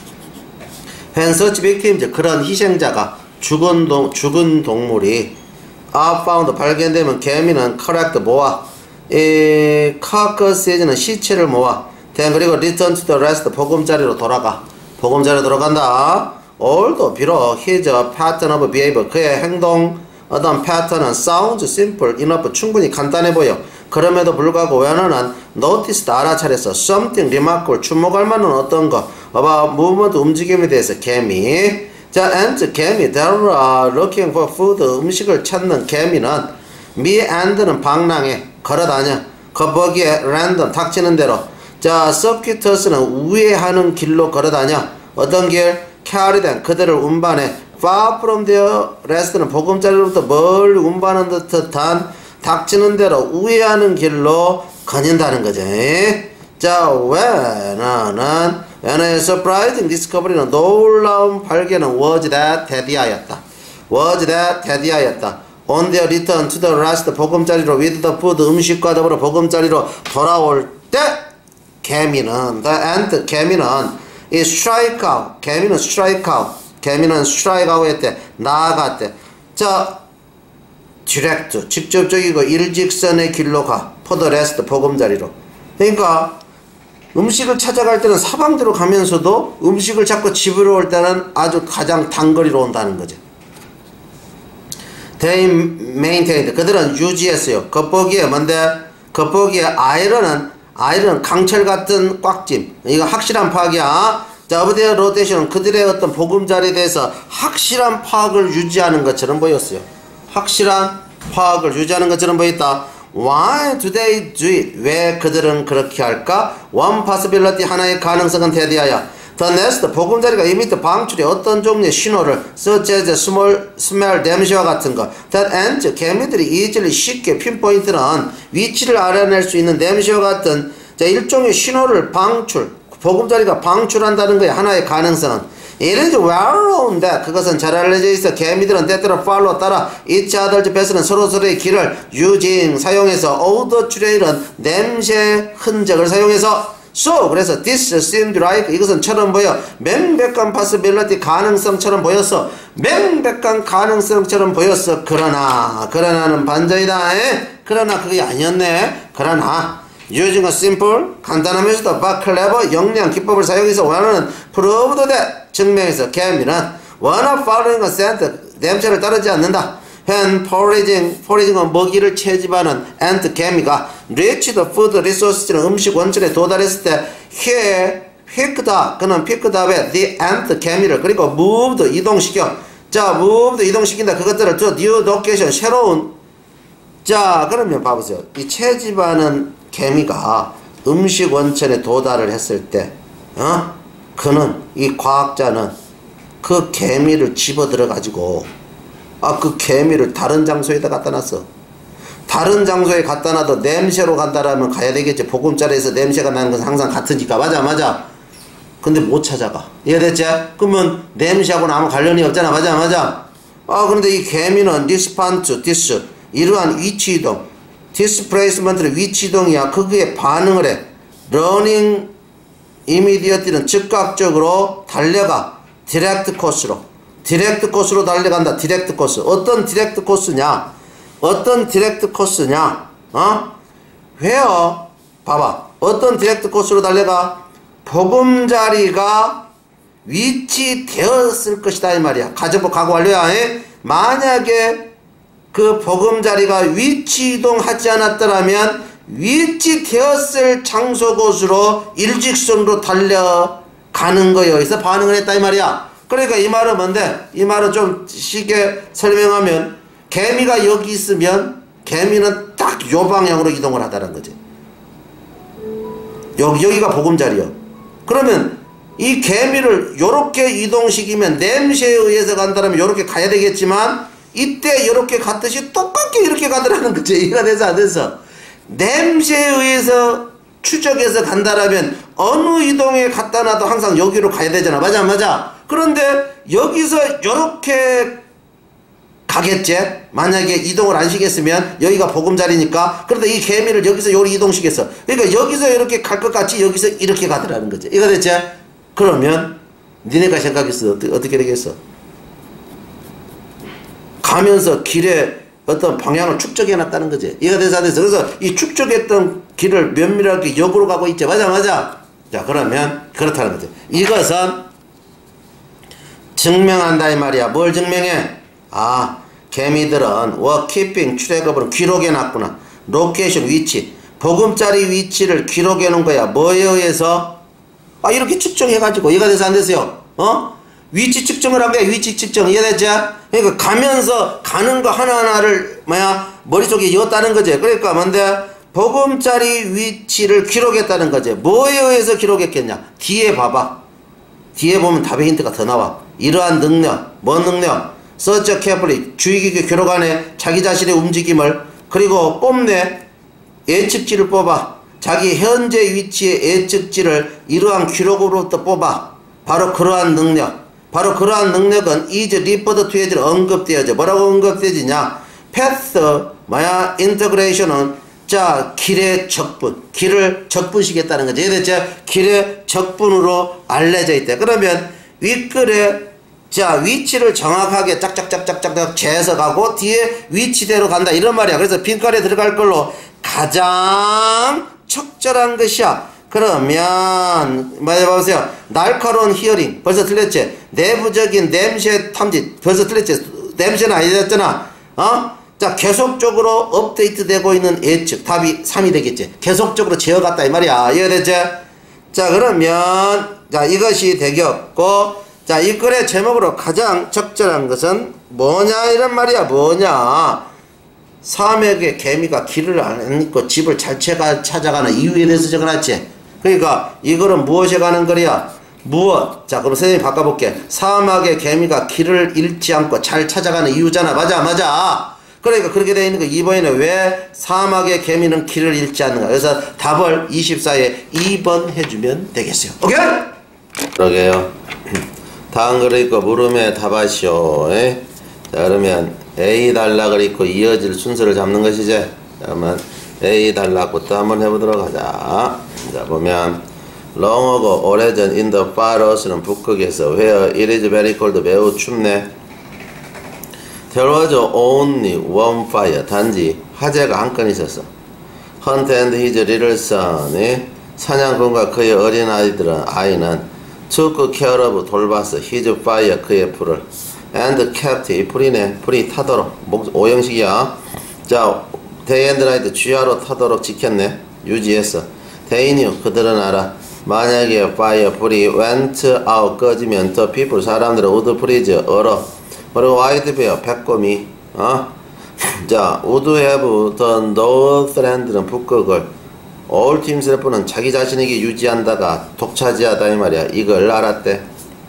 When such victims 그런 희생자가 죽은 동 죽은 동물이 are found 발견되면 개미는 correct 모아 이 carcass는 시체를 모아 then 그리고 return to the rest 보금자리로 돌아가 보금자리로 돌아간다. although 비록 his pattern of behavior 그의 행동 어떤 패턴은 sounds simple enough 충분히 간단해 보여. 그럼에도 불구하고 웨너는 noticed 알아차렸어 something remarkable 주목할 만한 어떤 거 about movement 움직임에 대해서 개미 자 ant 개미 they are looking for food 음식을 찾는 개미는 me and는 방랑해 걸어다녀 거북이에 random 닥치는 대로 자 circuitous는 우회하는 길로 걸어다녀 어떤 길 carry them 그들을 운반해 far from their rest는 보금자리로부터 멀리 운반하는 듯한 닥치는 대로 우회하는 길로 거닌다는 거지. 자, when은 when의 surprising discovery는 놀라운 발견은 was that 대디하였다. was that 대디하였다. on their return to the rest 보금자리로 with the food 음식과 더불어 보금자리로 돌아올 때 개미는 the ant 개미는 이 strike out 개미는 strike out 개미는 strike out 했대 나아갔대. 자 디렉트 직접적이고 일직선의 길로 가 for the rest 보금자리로. 그러니까 음식을 찾아갈 때는 사방대로 가면서도 음식을 찾고 집으로 올 때는 아주 가장 단거리로 온다는 거죠. They maintained 그들은 유지했어요. 겉보기에 뭔데 겉보기에 아이런은 아이런 강철 같은 꽉짐 이거 확실한 파악이야. 자, 어브데어 로테이션은 그들의 어떤 보금자리에 대해서 확실한 파악을 유지하는 것처럼 보였어요. 확실한 파악을 유지하는 것처럼 보였다. Why do they do it? 왜 그들은 그렇게 할까? One possibility 하나의 가능성은 대디하여 The nest 보금자리가 이미트 방출이 어떤 종류의 신호를 such as small smell 냄새와 같은 것 That ants 개미들이 easily 쉽게 핀포인트는 위치를 알아낼 수 있는 냄새와 같은 자, 일종의 신호를 방출 보금자리가 방출한다는 것의 하나의 가능성은 It is well known that 그것은 잘 알려져 있어 개미들은 때때로 follow 따라 each other's path는 서로서로의 길을 using 사용해서 odor trail은 냄새 흔적을 사용해서 So 그래서 this seemed like 이것은 처럼 보여 명백한 possibility 가능성처럼 보였어 명백한 가능성처럼 보였어 그러나 그러나는 반전이다 에? 그러나 그게 아니었네 그러나 using a simple 간단하면서도 but clever 영리한 기법을 사용해서 원하는 proved that 증명해서 개미는 one of following a scent 냄새를 따르지 않는다. when foraging foraging은 먹이를 채집하는 ant 개미가 reach the food resources는 음식 원천에 도달했을 때 he picked up 그는 picked up에 the ant 개미를 그리고 moved 이동시켜 자 moved 이동시킨다 그것들을 to new location 새로운 자 그러면 봐보세요. 이 채집하는 개미가 음식 원천에 도달을 했을 때 어? 그는 이 과학자는 그 개미를 집어들어 가지고 아 그 개미를 다른 장소에다 갖다 놨어. 다른 장소에 갖다 놔도 냄새로 간다라면 가야 되겠지. 보금자리에서 냄새가 나는 건 항상 같으니까 맞아 맞아. 근데 못 찾아가. 이해됐지? 그러면 냄새하고는 아무 관련이 없잖아. 맞아 맞아. 아 그런데 이 개미는 respond this 이러한 위치 이동 displacement를 위치 이동이야. 거기에 반응을 해. running immediately는 즉각적으로 달려가. direct course로. direct course로 달려간다. direct course. 어떤 direct course냐? 어떤 direct course냐? 어? 왜요? 봐봐. 어떤 direct course로 달려가? 보금자리가 위치되었을 것이다 이 말이야. 가정법 각오 완료야. 에? 만약에 그 보금자리가 위치 이동하지 않았더라면 위치되었을 장소 곳으로 일직선으로 달려가는 거에 의해서 반응을 했다 이 말이야. 그러니까 이 말은 뭔데? 이 말은 좀 쉽게 설명하면 개미가 여기 있으면 개미는 딱 요 방향으로 이동을 하다는 거지. 여기, 여기가 보금자리요. 그러면 이 개미를 요렇게 이동시키면 냄새에 의해서 간다면 요렇게 가야 되겠지만 이때 요렇게 갔듯이 똑같게 이렇게 가더라는 거지. 이해가 돼서 안 돼서? 냄새에 의해서 추적해서 간다라면 어느 이동에 갖다 놔도 항상 여기로 가야 되잖아. 맞아 맞아. 그런데 여기서 요렇게 가겠지? 만약에 이동을 안 시켰으면 여기가 보금자리니까. 그런데 이 개미를 여기서 요리 이동시켰어. 그러니까 여기서 이렇게 갈 것 같이 여기서 이렇게 가더라는 거지. 이거 됐지? 그러면 니네가 생각했어. 어떻게, 어떻게 되겠어? 가면서 길에 어떤 방향을 축적해 놨다는 거지. 이거 돼서 안 돼서. 그래서 이 축적했던 길을 면밀하게 역으로 가고 있지. 맞아 맞아. 자 그러면 그렇다는 거지. 이것은 증명한다 이 말이야. 뭘 증명해? 아 개미들은 워 키핑 트랙업으로 기록해 놨구나. 로케이션 위치 보금자리 위치를 기록해 놓은 거야. 뭐에 의해서? 아 이렇게 측정해 가지고. 이거 돼서 안 됐어요? 어? 위치 측정을 한 거야. 위치 측정. 이해됐지? 그러니까 가면서 가는 거 하나하나를 뭐야 머릿속에 이었다는 거지. 그러니까 뭔데? 보금자리 위치를 기록했다는 거지. 뭐에 의해서 기록했겠냐? 뒤에 봐봐. 뒤에 보면 답의 힌트가 더 나와. 이러한 능력, 뭔 능력? search carefully, 주의 깊게 기록 안에 자기 자신의 움직임을. 그리고 뽐내. 예측지를 뽑아. 자기 현재 위치의 예측지를 이러한 기록으로부터 뽑아. 바로 그러한 능력. 바로 그러한 능력은 is referred to as 언급되어져. 뭐라고 언급되지냐? path, 뭐야? integration은 자 길의 적분. 길을 적분시켰다는 거지. 이해됐죠? 길의 적분으로 알려져 있대. 그러면 윗글에 자 위치를 정확하게 짝짝짝짝짝 재서 가고 뒤에 위치대로 간다 이런 말이야. 그래서 빈칸에 들어갈 걸로 가장 적절한 것이야. 그러면 뭐야 보세요. 날카로운 히어링 벌써 틀렸지. 내부적인 냄새 탐지 벌써 틀렸지. 냄새는 아니었잖아. 어? 자 계속적으로 업데이트 되고 있는 예측 답이 삼이 되겠지. 계속적으로 재어갔다 이 말이야. 이해됐지? 자 그러면 자 이것이 되겠고, 자 이 글의 제목으로 가장 적절한 것은 뭐냐 이런 말이야. 뭐냐? 사맥에 개미가 길을 안 잊고 집을 잘 찾아가는 이유에 대해서 적어놨지. 그러니까 이거는 무엇에 관한 글이야? 무엇? 자 그럼 선생님이 바꿔볼게. 사막에 개미가 길을 잃지 않고 잘 찾아가는 이유잖아. 맞아 맞아. 그러니까 그렇게 되어 있는 거. 이 번에는 왜 사막의 개미는 길을 잃지 않는가. 그래서 답을 이십사에 이 번 해주면 되겠어요. 오케이? 그러게요. 다음 글을 읽고 물음에 답하시오. 에? 자 그러면 A 단락을 읽고 이어질 순서를 잡는 것이지. 그러면 A 단락부터 한번 해보도록 하자. 자 보면 long ago 오래전 in the far east는 북극에서 where it is very cold 매우 춥네. There was only one fire 단지 화재가 한 건 있었어. Hunt and his little son 사냥꾼과 그의 어린 아이들은 아이는 took care of 돌봤어. his fire 그의 불을 and kept 이 불이네. 불이 타도록 목 오형식이야. 자 day and night 주야로 타도록 지켰네. 유지했어. They knew 그들은 알아. 만약에 fire 불이 went out 꺼지면 the people 사람들은 would freeze 얼어. 그리고 white bear 백곰이 어? 자 would have the northland는 북극을 all teams는 자기 자신에게 유지한다가 독차지하다 이 말이야. 이걸 알았대.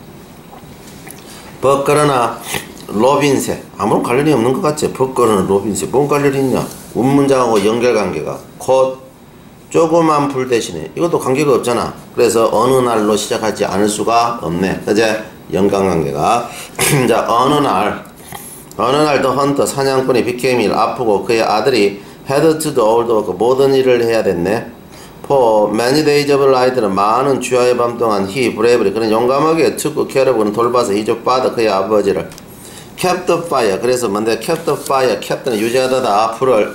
but 그러나 로빈세 아무런 관련이 없는 것 같지. but 그러나 로빈세 뭔 관련이 있냐. 운문장하고 연결관계가 곧 조그만 불 대신에 이것도 관계가 없잖아. 그래서 어느 날로 시작하지 않을 수가 없네. 그제 연관관계가 자 어느 날 어느 날 더 헌터 사냥꾼이 became 일 아프고 그의 아들이 had to do all the work 모든 일을 해야 됐네. for many days of night는 많은 주야의 밤 동안 he bravely 그는 용감하게 took care of는 돌봐서 his father 그의 아버지를 kept the fire 그래서 뭔데 kept the fire kept는 유지하다다 불을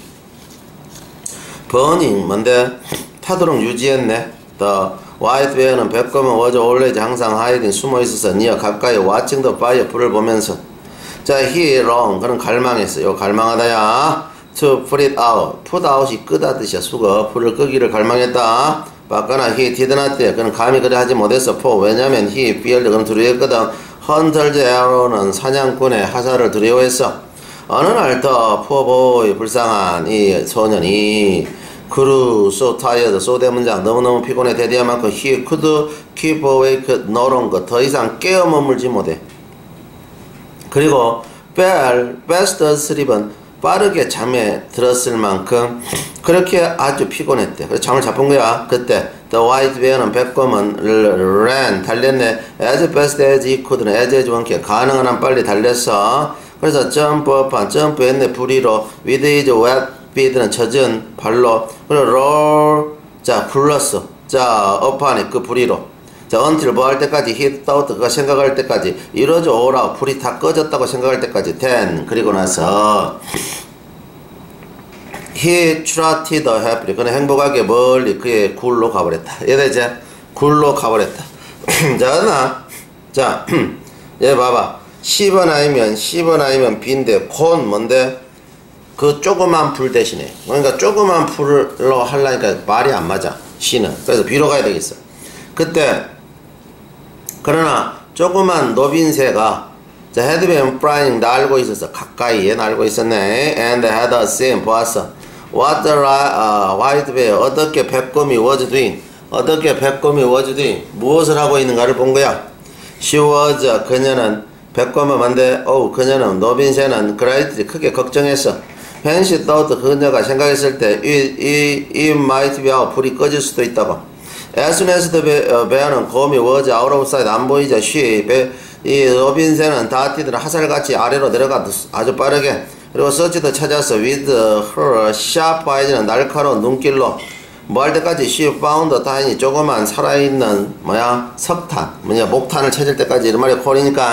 burning 뭔데 타도록 유지했네. the white bear는 백검은 was always 항상 hiding 숨어 있어서 near 가까이 watching the fire 불을 보면서 자, he long. 그는 갈망했어요. 갈망하다야. to put it out. put out이 끄다 뜻이야. 수거. 불을 끄기를 갈망했다. 바꿔나 he did not 돼. 그는 감히 그래 하지 못했어. for. 왜냐면 he feared. 그는 두려워했거든. hunter's arrow는 사냥꾼의 화살을 두려워했어. 어느 날 더 poor boy 불쌍한 이 소년이 그루 so tired so 대문장 너무너무 피곤해 대디야만큼 he could keep awake no longer 더 이상 깨어 머물지 못해. 그리고 fell fast asleep은 빠르게 잠에 들었을 만큼 그렇게 아주 피곤했대. 그래서 잠을 잡은 거야. 그때 the white bear는 백검은 ran 달렸네. as fast as he could as as 원께 가능한 한 빨리 달렸어. 그래서 jump up한 점프했네. 부리로 with his wet feet는 젖은 발로 그리고 roll 자 굴렀어. 자 up한에 그 부리로 자 until 뭐 할 때까지 he thought 그가 생각할 때까지 이러죠. 오라 불이 다 꺼졌다고 생각할 때까지 then 그리고 나서 he trotted happily 그는 행복하게 멀리 그의 굴로 가버렸다. 이해되지? 굴로 가버렸다. 자 나 자 얘 봐봐 십 번 아니면 십 번 아니면 B인데 콘 뭔데? 그 조그만 불 대신에 그러니까 조그만 불로 하려니까 말이 안 맞아 C는. 그래서 B로 가야 되겠어. 그때 그러나 조그만 노빈새가 자 had been flying 날고 있었어. 가까이에 날고 있었네. and had seen 보았어. what the uh, white bear 어떻게 백곰이 was doing 어떻게 백곰이 was doing 무엇을 하고 있는가를 본 거야. she was 그녀는 백곰은 만데 어우 그녀는 노빈새는 greatly 크게 걱정했어. when she thought 그녀가 생각했을 때 it, it, it might be out 불이 꺼질 수도 있다고. as soon as the bear는 곰이 was out of sight 안 보이자 she 배, 이 노빈새는 다티드는 화살같이 아래로 내려가 아주 빠르게 그리고 서치도 찾았어. with her sharp eyes는 날카로운 눈길로 뭐 할 때까지 she found tiny 조그만 살아있는 뭐야 석탄 뭐냐 목탄을 찾을 때까지 이런 말이 콜이니까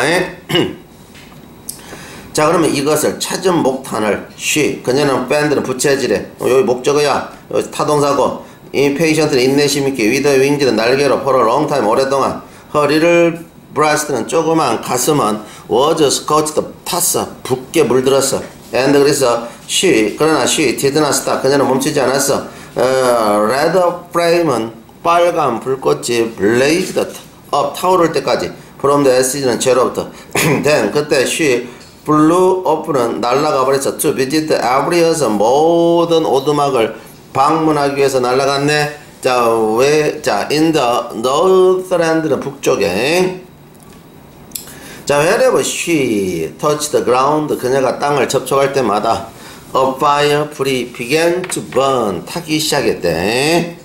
자 그러면 이것을 찾은 목탄을 she 그녀는 밴드는 부채질해 여기 목적어야 여기 타동사고 impatient는 인내심 있게 with wings는 날개로 for a long time 오랫동안 her little breast는 조그만 가슴은 was scorched 탔어 붓게 물들었어 and 그래서 she 그러나 she did not stop 그녀는 멈추지 않았어. 어, red flame은 빨간 불꽃이 blazed up 타오를 때까지 from the ascension 제로부터 then 그때 she flew up는 날아가 버렸어. to visit every other 모든 오두막을 방문하기 위해서 날아갔네. 자 왜 자 in the northland는 북쪽에 자 wherever she touched the ground 그녀가 땅을 접촉할 때마다 a fire 불이 began to burn 타기 시작했대.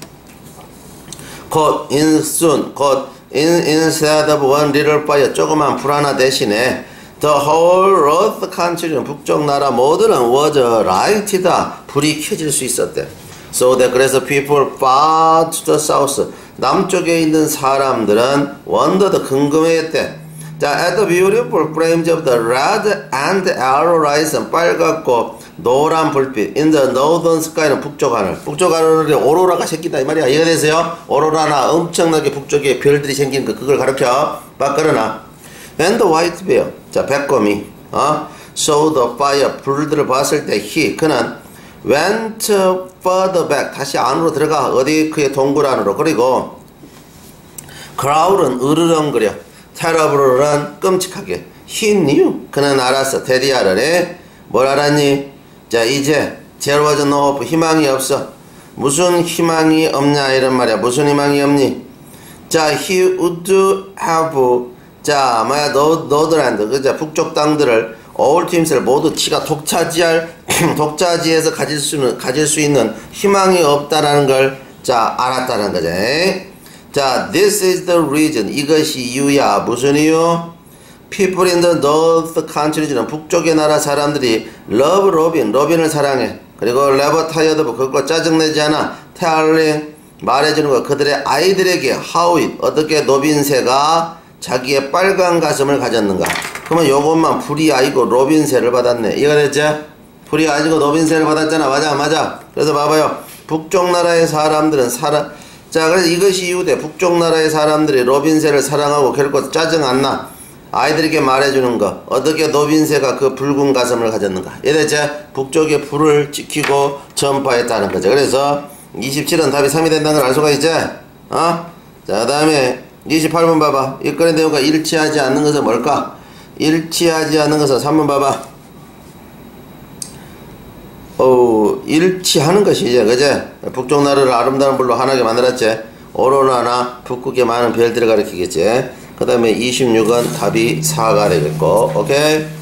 곧 in soon 곧 in, instead of one little fire 조그만 불 하나 대신에 the whole earth country는 북쪽 나라 모두는 was lighted 불이 켜질 수 있었대. so that 그래서 people far to the south 남쪽에 있는 사람들은 wondered 궁금해했대. 자, at the beautiful flames of the red and yellow horizon 빨갛고 노란 불빛 in the northern sky는 북쪽 하늘 북쪽 하늘에 오로라가 생긴다 이 말이야. 이해되세요? 오로라나 엄청나게 북쪽에 별들이 생기는 거 그걸 가르쳐. 바꾸려나 and the white bear 자 백곰이 어? saw the fire 불들을 봤을 때 he 그는 went further back 다시 안으로 들어가 어디 그의 동굴 안으로. 그리고 growl은 으르렁거려 terrible은 끔찍하게 he knew 그는 알았어. 테디아르네 뭘 알았니? 자 이제 there was no hope 희망이 없어. 무슨 희망이 없냐 이런 말이야. 무슨 희망이 없니? 자 he would have 자 뭐야 노, 노드랜드 그자 북쪽 땅들을 all teams를 모두 지가 독차지할 독차지해서 가질 수는 가질 수 있는 희망이 없다라는 걸 자 알았다는 거지. 자 this is the reason 이것이 이유야. 무슨 이유? people in the north country는 북쪽의 나라 사람들이 love 로빈 로빈을 사랑해. 그리고 never tired of 그거 짜증내지 않아. telling 말해주는 거 그들의 아이들에게 how it 어떻게 노빈새가 자기의 빨간 가슴을 가졌는가. 그러면 요것만 불이 아니고 로빈새를 받았네. 이해가 됐죠? 불이 아니고 노빈새를 받았잖아. 맞아 맞아. 그래서 봐봐요. 북쪽 나라의 사람들은 사랑 자 그래서 이것이 이유돼. 북쪽 나라의 사람들이 로빈새를 사랑하고 결코 짜증 안 나. 아이들에게 말해주는 거. 어떻게 노빈세가 그 붉은 가슴을 가졌는가. 이래지 북쪽에 불을 지키고 전파했다는 거죠. 그래서 이십칠은 답이 삼이 된다는 걸 알 수가 있지. 어? 자, 다음에 이십팔 번 봐봐. 일건의 내용과 일치하지 않는 것은 뭘까? 일치하지 않는 것은 삼 번 봐봐. 어, 일치하는 것이지, 그제? 북쪽 나라를 아름다운 불로 환하게 만들었지. 오로라나 북극의 많은 별들을 가리키겠지. 그 다음에 이십육은 답이 사가 되겠고, 오케이?